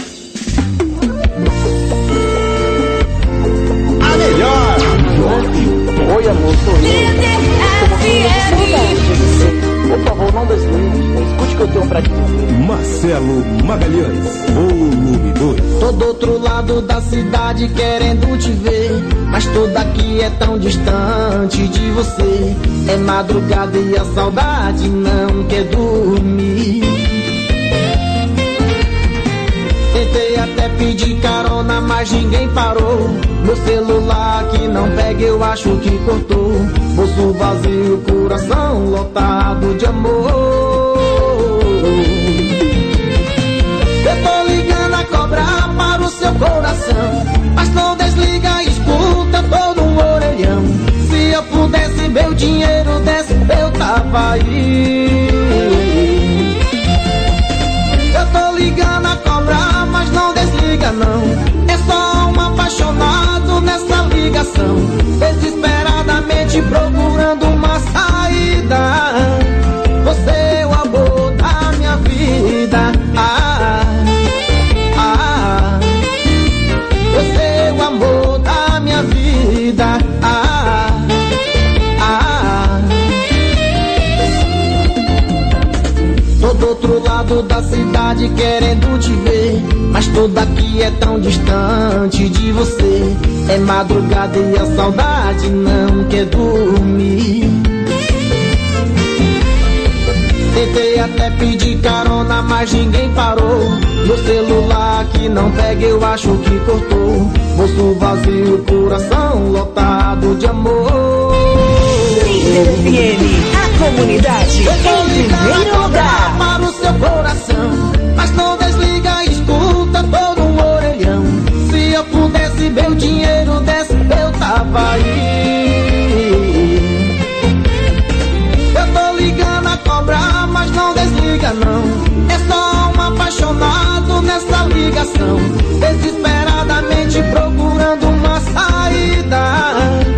A melhor. Oi, amor, sou eu. Por favor, não desligue. Escute o que eu tenho pra te dizer. Marcelo Magalhães, volume dois. Tô do outro lado da cidade querendo te ver, mas tudo aqui é tão distante de você. É madrugada e a saudade não quer dormir. Tentei até pedir carona, mas ninguém parou. Meu celular que não pega, eu acho que cortou. Bolso vazio, coração lotado de amor. Eu tô ligando a cobrar para o seu coração. tava aí. Eu tô ligando a cobrar, mas não desliga não. É só um apaixonado nessa ligação, desesperadamente procurando uma saída. Você é o amor da minha vida. Ah, ah, você é o amor da minha vida. Ah, ah. Tô do outro lado da cidade querendo te ver, mas tô daqui é tão distante de você. É madrugada e a saudade não quer dormir. Tentei até pedir carona, mas ninguém parou. Meu celular que não pega, eu acho que cortou. Bolso vazio, coração lotado de amor. Líder F M, a comunidade em primeiro lugar. Para o seu coração, mas não desliga, escuta todo um orelhão. Se eu pudesse ver o dinheiro desse, eu tava aí. Eu tô ligando a cobrar, mas não desliga não. É só um apaixonado nessa ligação, desesperadamente procurando uma saída.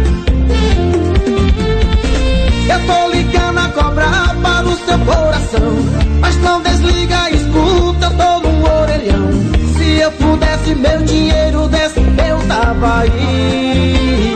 Eu tô ligando a cobrar para o seu coração, mas não desliga, escuta todo um orelhão. Se eu pudesse meu dinheiro desse, eu tava aí.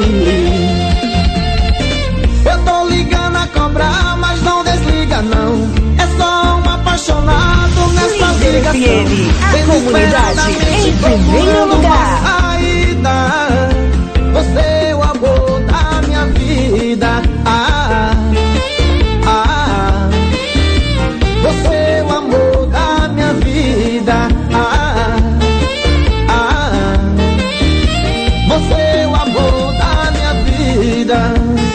Eu tô ligando a cobrar, mas não desliga não. É só um apaixonado nessa ligação, F M, a comunidade em primeiro lugar. Saída. Você é o amor da minha vida. Ah, ah, você é o amor da minha vida. Ah, ah, você é o amor da minha vida.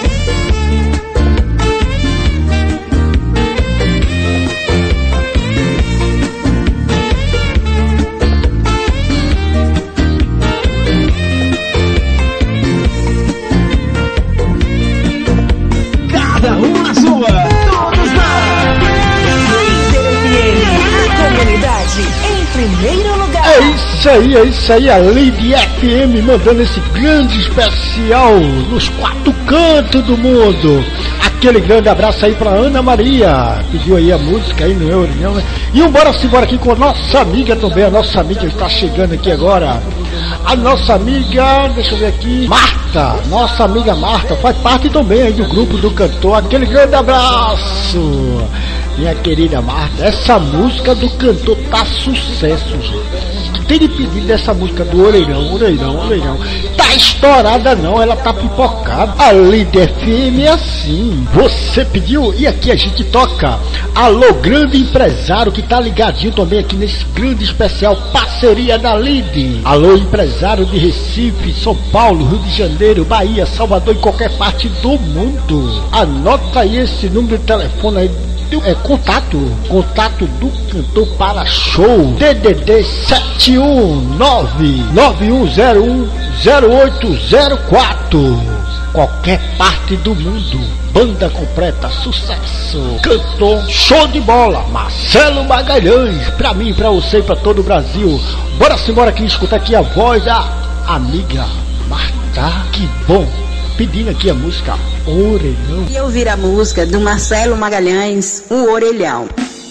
Cada um na sua, todos na Líder F M, a comunidade em primeiro lugar. É isso aí, é isso aí, a Lady F M mandando esse grande especial nos quatro cantos do mundo. Aquele grande abraço aí pra Ana Maria, pediu aí a música aí no Eurião, né? E bora-se embora aqui com a nossa amiga também, a nossa amiga está chegando aqui agora. A nossa amiga, deixa eu ver aqui, Marta, nossa amiga Marta, faz parte também aí do grupo do cantor. Aquele grande abraço, minha querida Marta. Essa música do cantor tá sucesso, gente. Tem de pedir dessa música do Orelhão, Orelhão, Orelhão. Tá estourada não, ela tá pipocada. A Líder F M é assim, você pediu e aqui a gente toca. Alô, grande empresário que tá ligadinho também aqui nesse grande especial, parceria da Lide. Alô, empresário de Recife, São Paulo, Rio de Janeiro, Bahia, Salvador e qualquer parte do mundo. Anota aí esse número de telefone aí. É contato, contato do cantor para show, D D D sete um nove nove um zero um zero oito zero quatro, qualquer parte do mundo, banda completa, sucesso, cantor, show de bola, Marcelo Magalhães, pra mim, pra você e pra todo o Brasil. Bora se embora aqui, escutar aqui a voz da amiga Marta, que bom. Pedindo aqui a música Orelhão. E ouvir a música do Marcelo Magalhães, O Orelhão.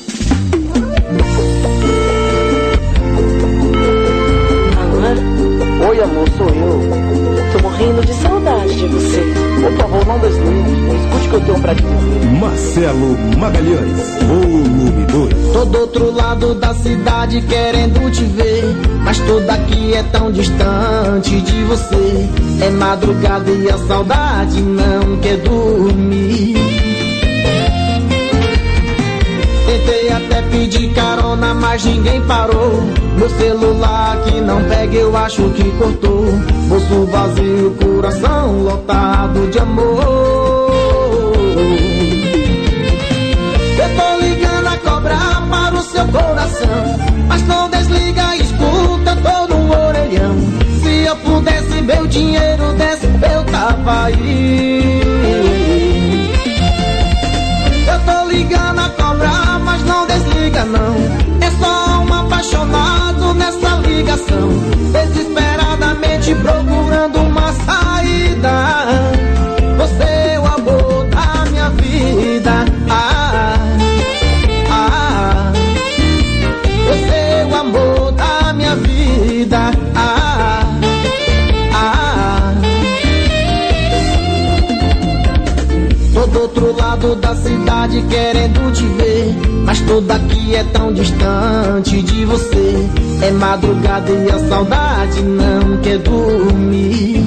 Alô? Oi, amor, sou eu. Tô morrendo de saudade de você. Por favor, não desligue. Escute o que eu tenho pra te dizer. Marcelo Magalhães, volume dois. Tô do outro lado da cidade querendo te ver, mas tô daqui é tão distante de você. É madrugada e a saudade não quer dormir. Tentei até pedir carona, mas ninguém parou. Meu celular que não pega, eu acho que cortou. Bolso vazio, coração lotado de amor. Eu tô ligando a cobrar para o seu coração, mas não desliga, escuta todo um orelhão. Se eu pudesse meu dinheiro desse, eu tava aí. Eu tudo aqui é tão distante de você. É madrugada e a saudade não quer dormir.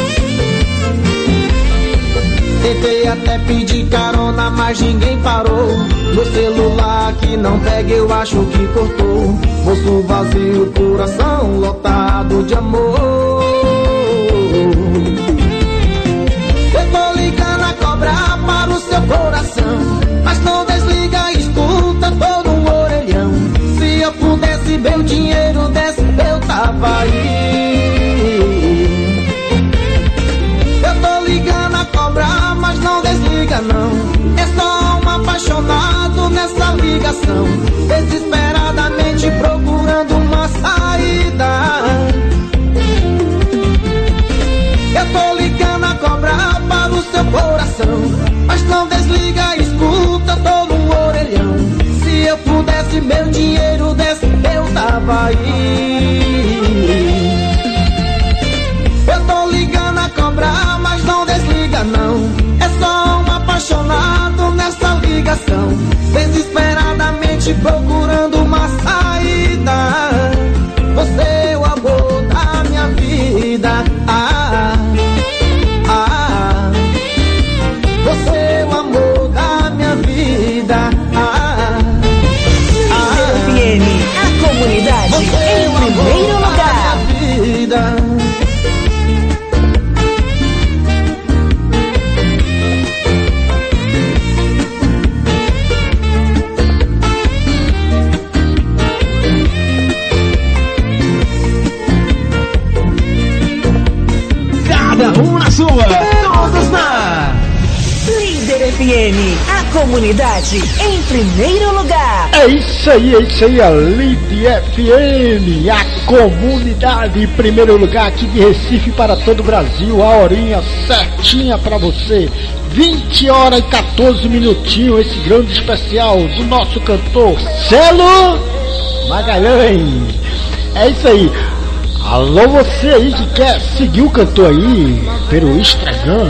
Tentei até pedir carona, mas ninguém parou. Meu celular que não pega, eu acho que cortou. Bolso vazio, coração lotado de amor. Eu tô ligando a cobrar para o seu coração, mas não desliga, escuta todo um orelhão. Se eu pudesse ver o dinheiro desse, eu tava aí. Eu tô ligando a cobrar, mas não desliga não. É só um apaixonado nessa ligação, desesperadamente procurando uma saída. Eu tô ligando a cobrar para o seu coração, mas não desliga, escuta todo um orelhão. Se eu pudesse meu dinheiro desse, eu tava aí. Eu tô ligando a cobrar, mas não desliga não. É só um apaixonado nessa ligação, desesperadamente procurando uma saída. Você é o amor da minha vida. Ah, ah, você é o amor da minha vida. Ah, ah, F M, a comunidade em primeiro lugar. Vida. Cada um na sua, todos na Líder F M, a comunidade em primeiro lugar. É isso aí, é isso aí, a Líder F M, a comunidade em primeiro lugar aqui de Recife para todo o Brasil. A horinha certinha pra você, vinte horas e quatorze minutinhos, esse grande especial do nosso cantor Marcelo Magalhães. É isso aí. Alô, você aí que quer seguir o cantor aí pelo Instagram,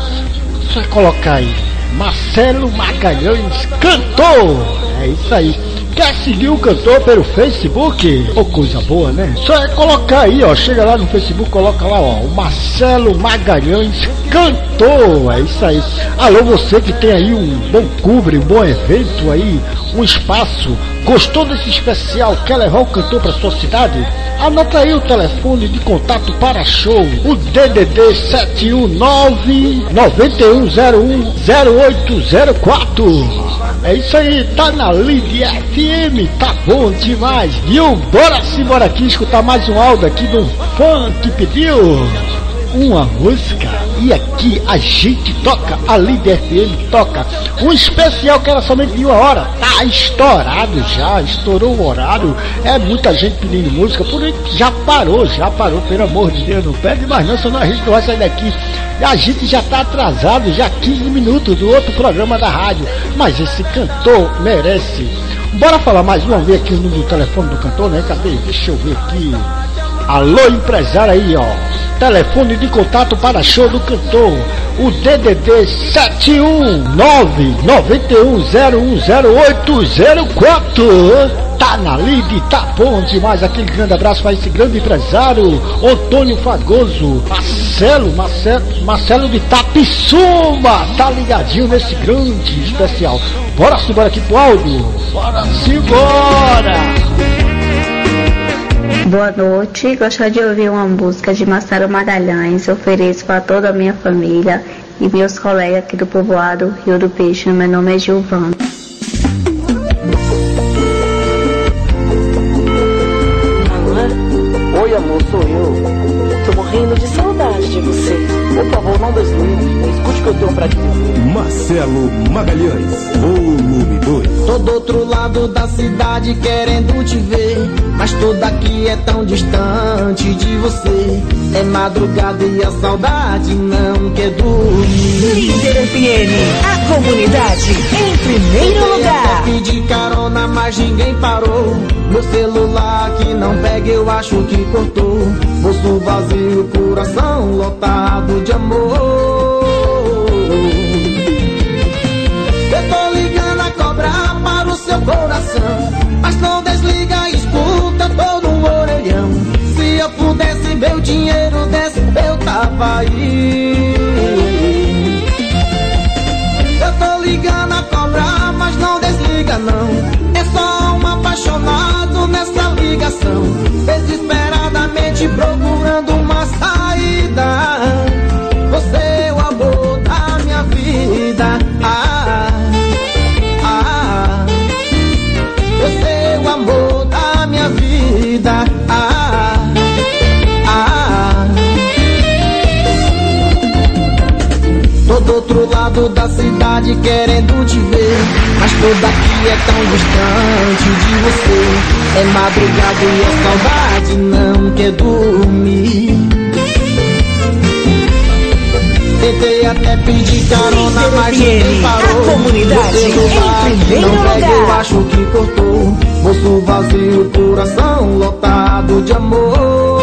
só colocar aí Marcelo Magalhães Cantor. É isso aí. Quer seguir o cantor pelo Facebook? Ô, oh, coisa boa, né? Só é colocar aí, ó. Chega lá no Facebook, coloca lá, ó, o Marcelo Magalhães Cantor. É isso aí. Alô, você que tem aí um bom cobre, um bom evento aí, um espaço. Gostou desse especial? Quer levar o cantor para sua cidade? Anota aí o telefone de contato para show, o D D D sete um nove, nove um zero um, zero oito zero quatro. É isso aí, tá na Líder F M, tá bom demais, viu? Bora sim, bora aqui escutar mais um áudio aqui do fã que pediu uma música, e aqui a gente toca, a Líder F M toca um especial que era somente de uma hora, tá estourado já, estourou o horário, é muita gente pedindo música, por isso já parou, já parou, pelo amor de Deus, não pede mais não, senão a gente não vai sair daqui, a gente já tá atrasado, já quinze minutos do outro programa da rádio, mas esse cantor merece. Bora falar mais uma vez aqui o número do telefone do cantor, né? Cadê? Deixa eu ver aqui. Alô, empresário aí, ó. Telefone de contato para show do cantor, o D D D sete um nove, nove um zero um, zero oito zero quatro. Tá na Líder, tá bom demais. Aquele grande abraço para esse grande empresário, Antônio Fagoso, Marcelo, Marcelo, Marcelo de Tapissuma, tá ligadinho nesse grande especial. Bora sim, bora aqui pro áudio. Bora sim, bora. Boa noite, gostaria de ouvir uma música de Marcelo Magalhães. Ofereço para toda a minha família e meus colegas aqui do povoado Rio do Peixe. Meu nome é Giovana. Alô? Oi, amor, sou eu. Tô morrendo de saudade de você. Por favor, não desligue. Escute o que eu tenho pra te dizer. Marcelo Magalhães, volume dois. Tô do outro lado da cidade querendo te ver, mas tudo aqui é tão distante de você. É madrugada e a saudade não quer dormir. Líder F M, a comunidade em primeiro lugar. Pedi carona, mas ninguém parou. Meu celular que não pega, eu acho que cortou. Bolso vazio, coração lotado de amor. Eu tô ligando a cobrar para o seu seu coração. Mas não desliga, escuta todo um orelhão. Se eu pudesse, meu dinheiro desse, eu tava aí. Eu tô ligando a cobrar, mas não desliga não. É só um apaixonado nessa ligação, desesperadamente procurando uma saída. Você é o amor da minha vida. Ah, ah, você é o amor da minha vida. Ah, ah. Tô do outro lado da cidade querendo te ver, mas tô daqui é tão distante de você. É madrugada e a saudade não quer dormir. Tentei até pedir carona, mas ninguém parou. A comunidade em primeiro não pega, eu lugar. acho que cortou. Bolso vazio, coração lotado de amor.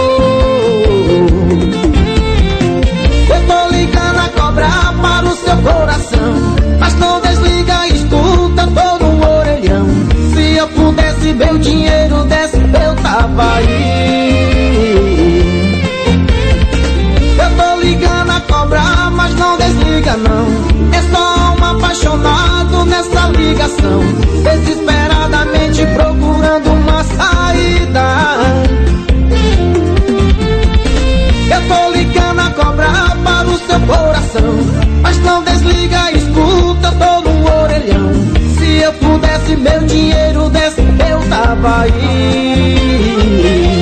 Eu tô ligando a cobrar para o seu coração, mas não desliga, escuta todo um orelhão. Se eu pudesse, meu dinheiro desse, eu tava aí. Eu tô ligando a cobrar, mas não desliga não. É só um apaixonado nessa ligação, desesperadamente procurando uma saída. Eu tô ligando a cobrar para o seu coração, mas não desliga, escuta todo um orelhão. Se eu pudesse, meu dinheiro desse, eu tava aí.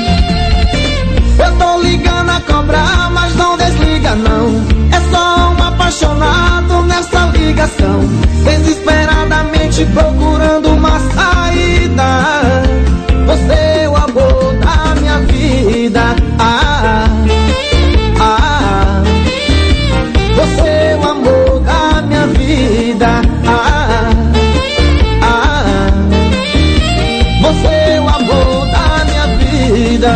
Eu tô ligando a cobrar, mas não desliga não. É só um apaixonado nessa ligação, desesperadamente procurando uma saída. Você é o amor da minha vida. Ah, ah, você é o amor da minha vida. Ah, ah, você é o amor da minha vida.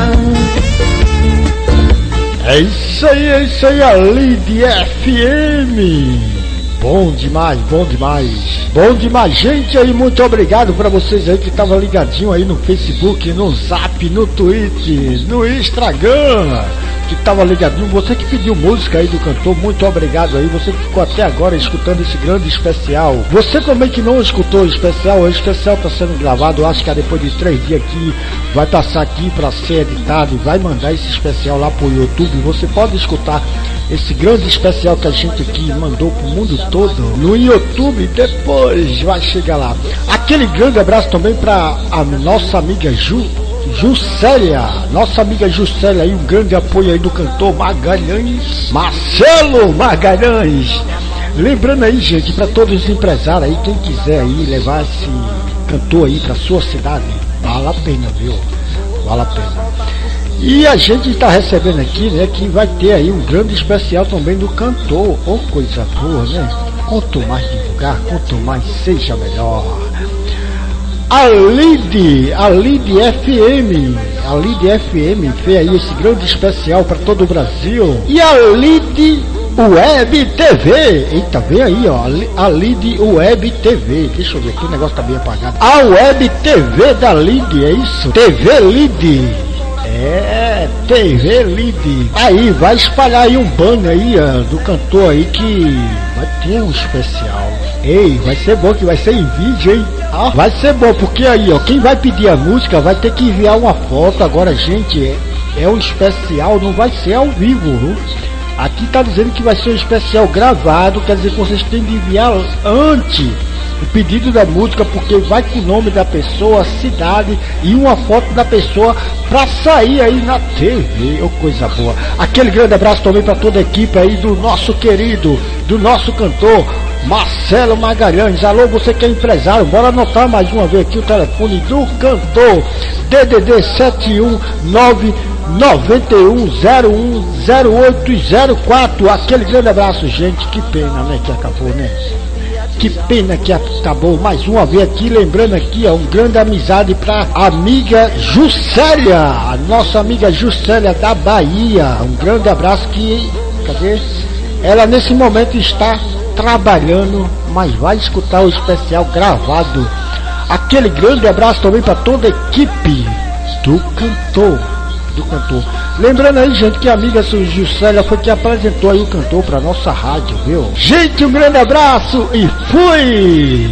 É isso aí, é isso aí, a Lide F M. Bom demais, bom demais. Bom demais, gente aí, muito obrigado pra vocês aí que estavam ligadinho aí no Facebook, no Zap, no Twitter, no Instagram, que tava ligadinho. Você que pediu música aí do cantor, muito obrigado aí. Você que ficou até agora escutando esse grande especial. Você também que não escutou o especial, o especial tá sendo gravado, eu acho que é depois de três dias aqui, vai passar aqui pra ser editado e vai mandar esse especial lá pro YouTube. Você pode escutar esse grande especial que a gente aqui mandou pro mundo todo no YouTube, depois vai chegar lá. Aquele grande abraço também pra a nossa amiga Ju Juscelia, nossa amiga Juscelia aí, um grande apoio aí do cantor Magalhães, Marcelo Magalhães. Lembrando aí, gente, para todos os empresários aí, quem quiser aí levar esse cantor aí pra sua cidade, vale a pena, viu? Vale a pena. E a gente está recebendo aqui, né, que vai ter aí um grande especial também do cantor. Oh, coisa boa, né? Quanto mais divulgar, quanto mais seja melhor. A Lide, a Lide F M, a Lide F M fez aí esse grande especial para todo o Brasil. E a Lide Web T V, eita, vem aí, ó, a Lide Web T V. Deixa eu ver aqui, o negócio tá bem apagado. A Web T V da Lide, é isso? T V Lide. É, T V Lide. Aí, vai espalhar aí um banner aí, ó, do cantor aí que vai ter um especial. Ei, vai ser bom, que vai ser em vídeo, hein? Ah, vai ser bom, porque aí, ó, quem vai pedir a música vai ter que enviar uma foto. Agora, gente, é, é um especial, não vai ser ao vivo, viu? Aqui tá dizendo que vai ser um especial gravado, quer dizer que vocês têm de enviar antes o pedido da música, porque vai com o nome da pessoa, cidade e uma foto da pessoa pra sair aí na T V. Oh, coisa boa. Aquele grande abraço também pra toda a equipe aí do nosso querido, do nosso cantor Marcelo Magalhães. Alô, você que é empresário, bora anotar mais uma vez aqui o telefone do cantor: D D D sete um nove nove um zero um zero oito zero quatro. Aquele grande abraço, gente. Que pena, né, que acabou, né? Que pena que acabou mais uma vez aqui. Lembrando aqui, ó, um grande amizade pra amiga Juscelia, a nossa amiga Juscelia da Bahia. Um grande abraço. Que, cadê? Ela nesse momento está trabalhando, mas vai escutar o especial gravado Aquele grande abraço também para toda a equipe do cantor. Do cantor. Lembrando aí, gente, que a amiga Juscelia foi que apresentou aí o cantor pra nossa rádio, viu? Gente, um grande abraço e fui!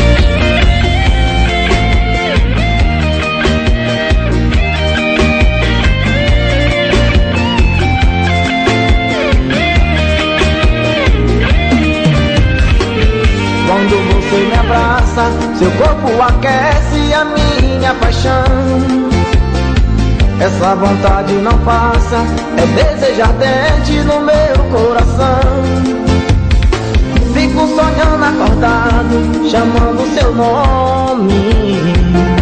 Quando você me abraça, seu corpo aquece a minha paixão. Essa vontade não passa, é desejo ardente no meu coração. Fico sonhando acordado, chamando seu nome.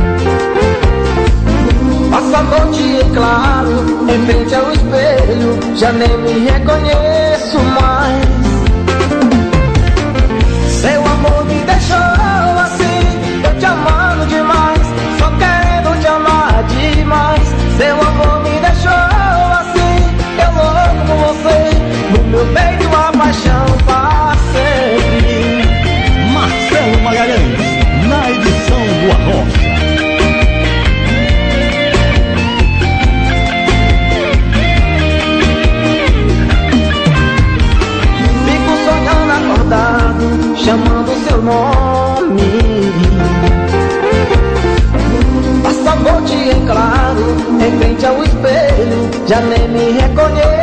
Passa a noite em claro, em frente ao espelho, já nem me reconheço mais. Seu amor me deixou assim, eu te amando demais, só querendo te amar demais. Seu amor me deixou assim, eu louco por você, no meu peito a paixão faz sempre. Marcelo Magalhães, na edição do Arrocha. Fico sonhando acordado, chamando seu nome. Passa a noite em claro, em frente ao espelho, já nem me reconheço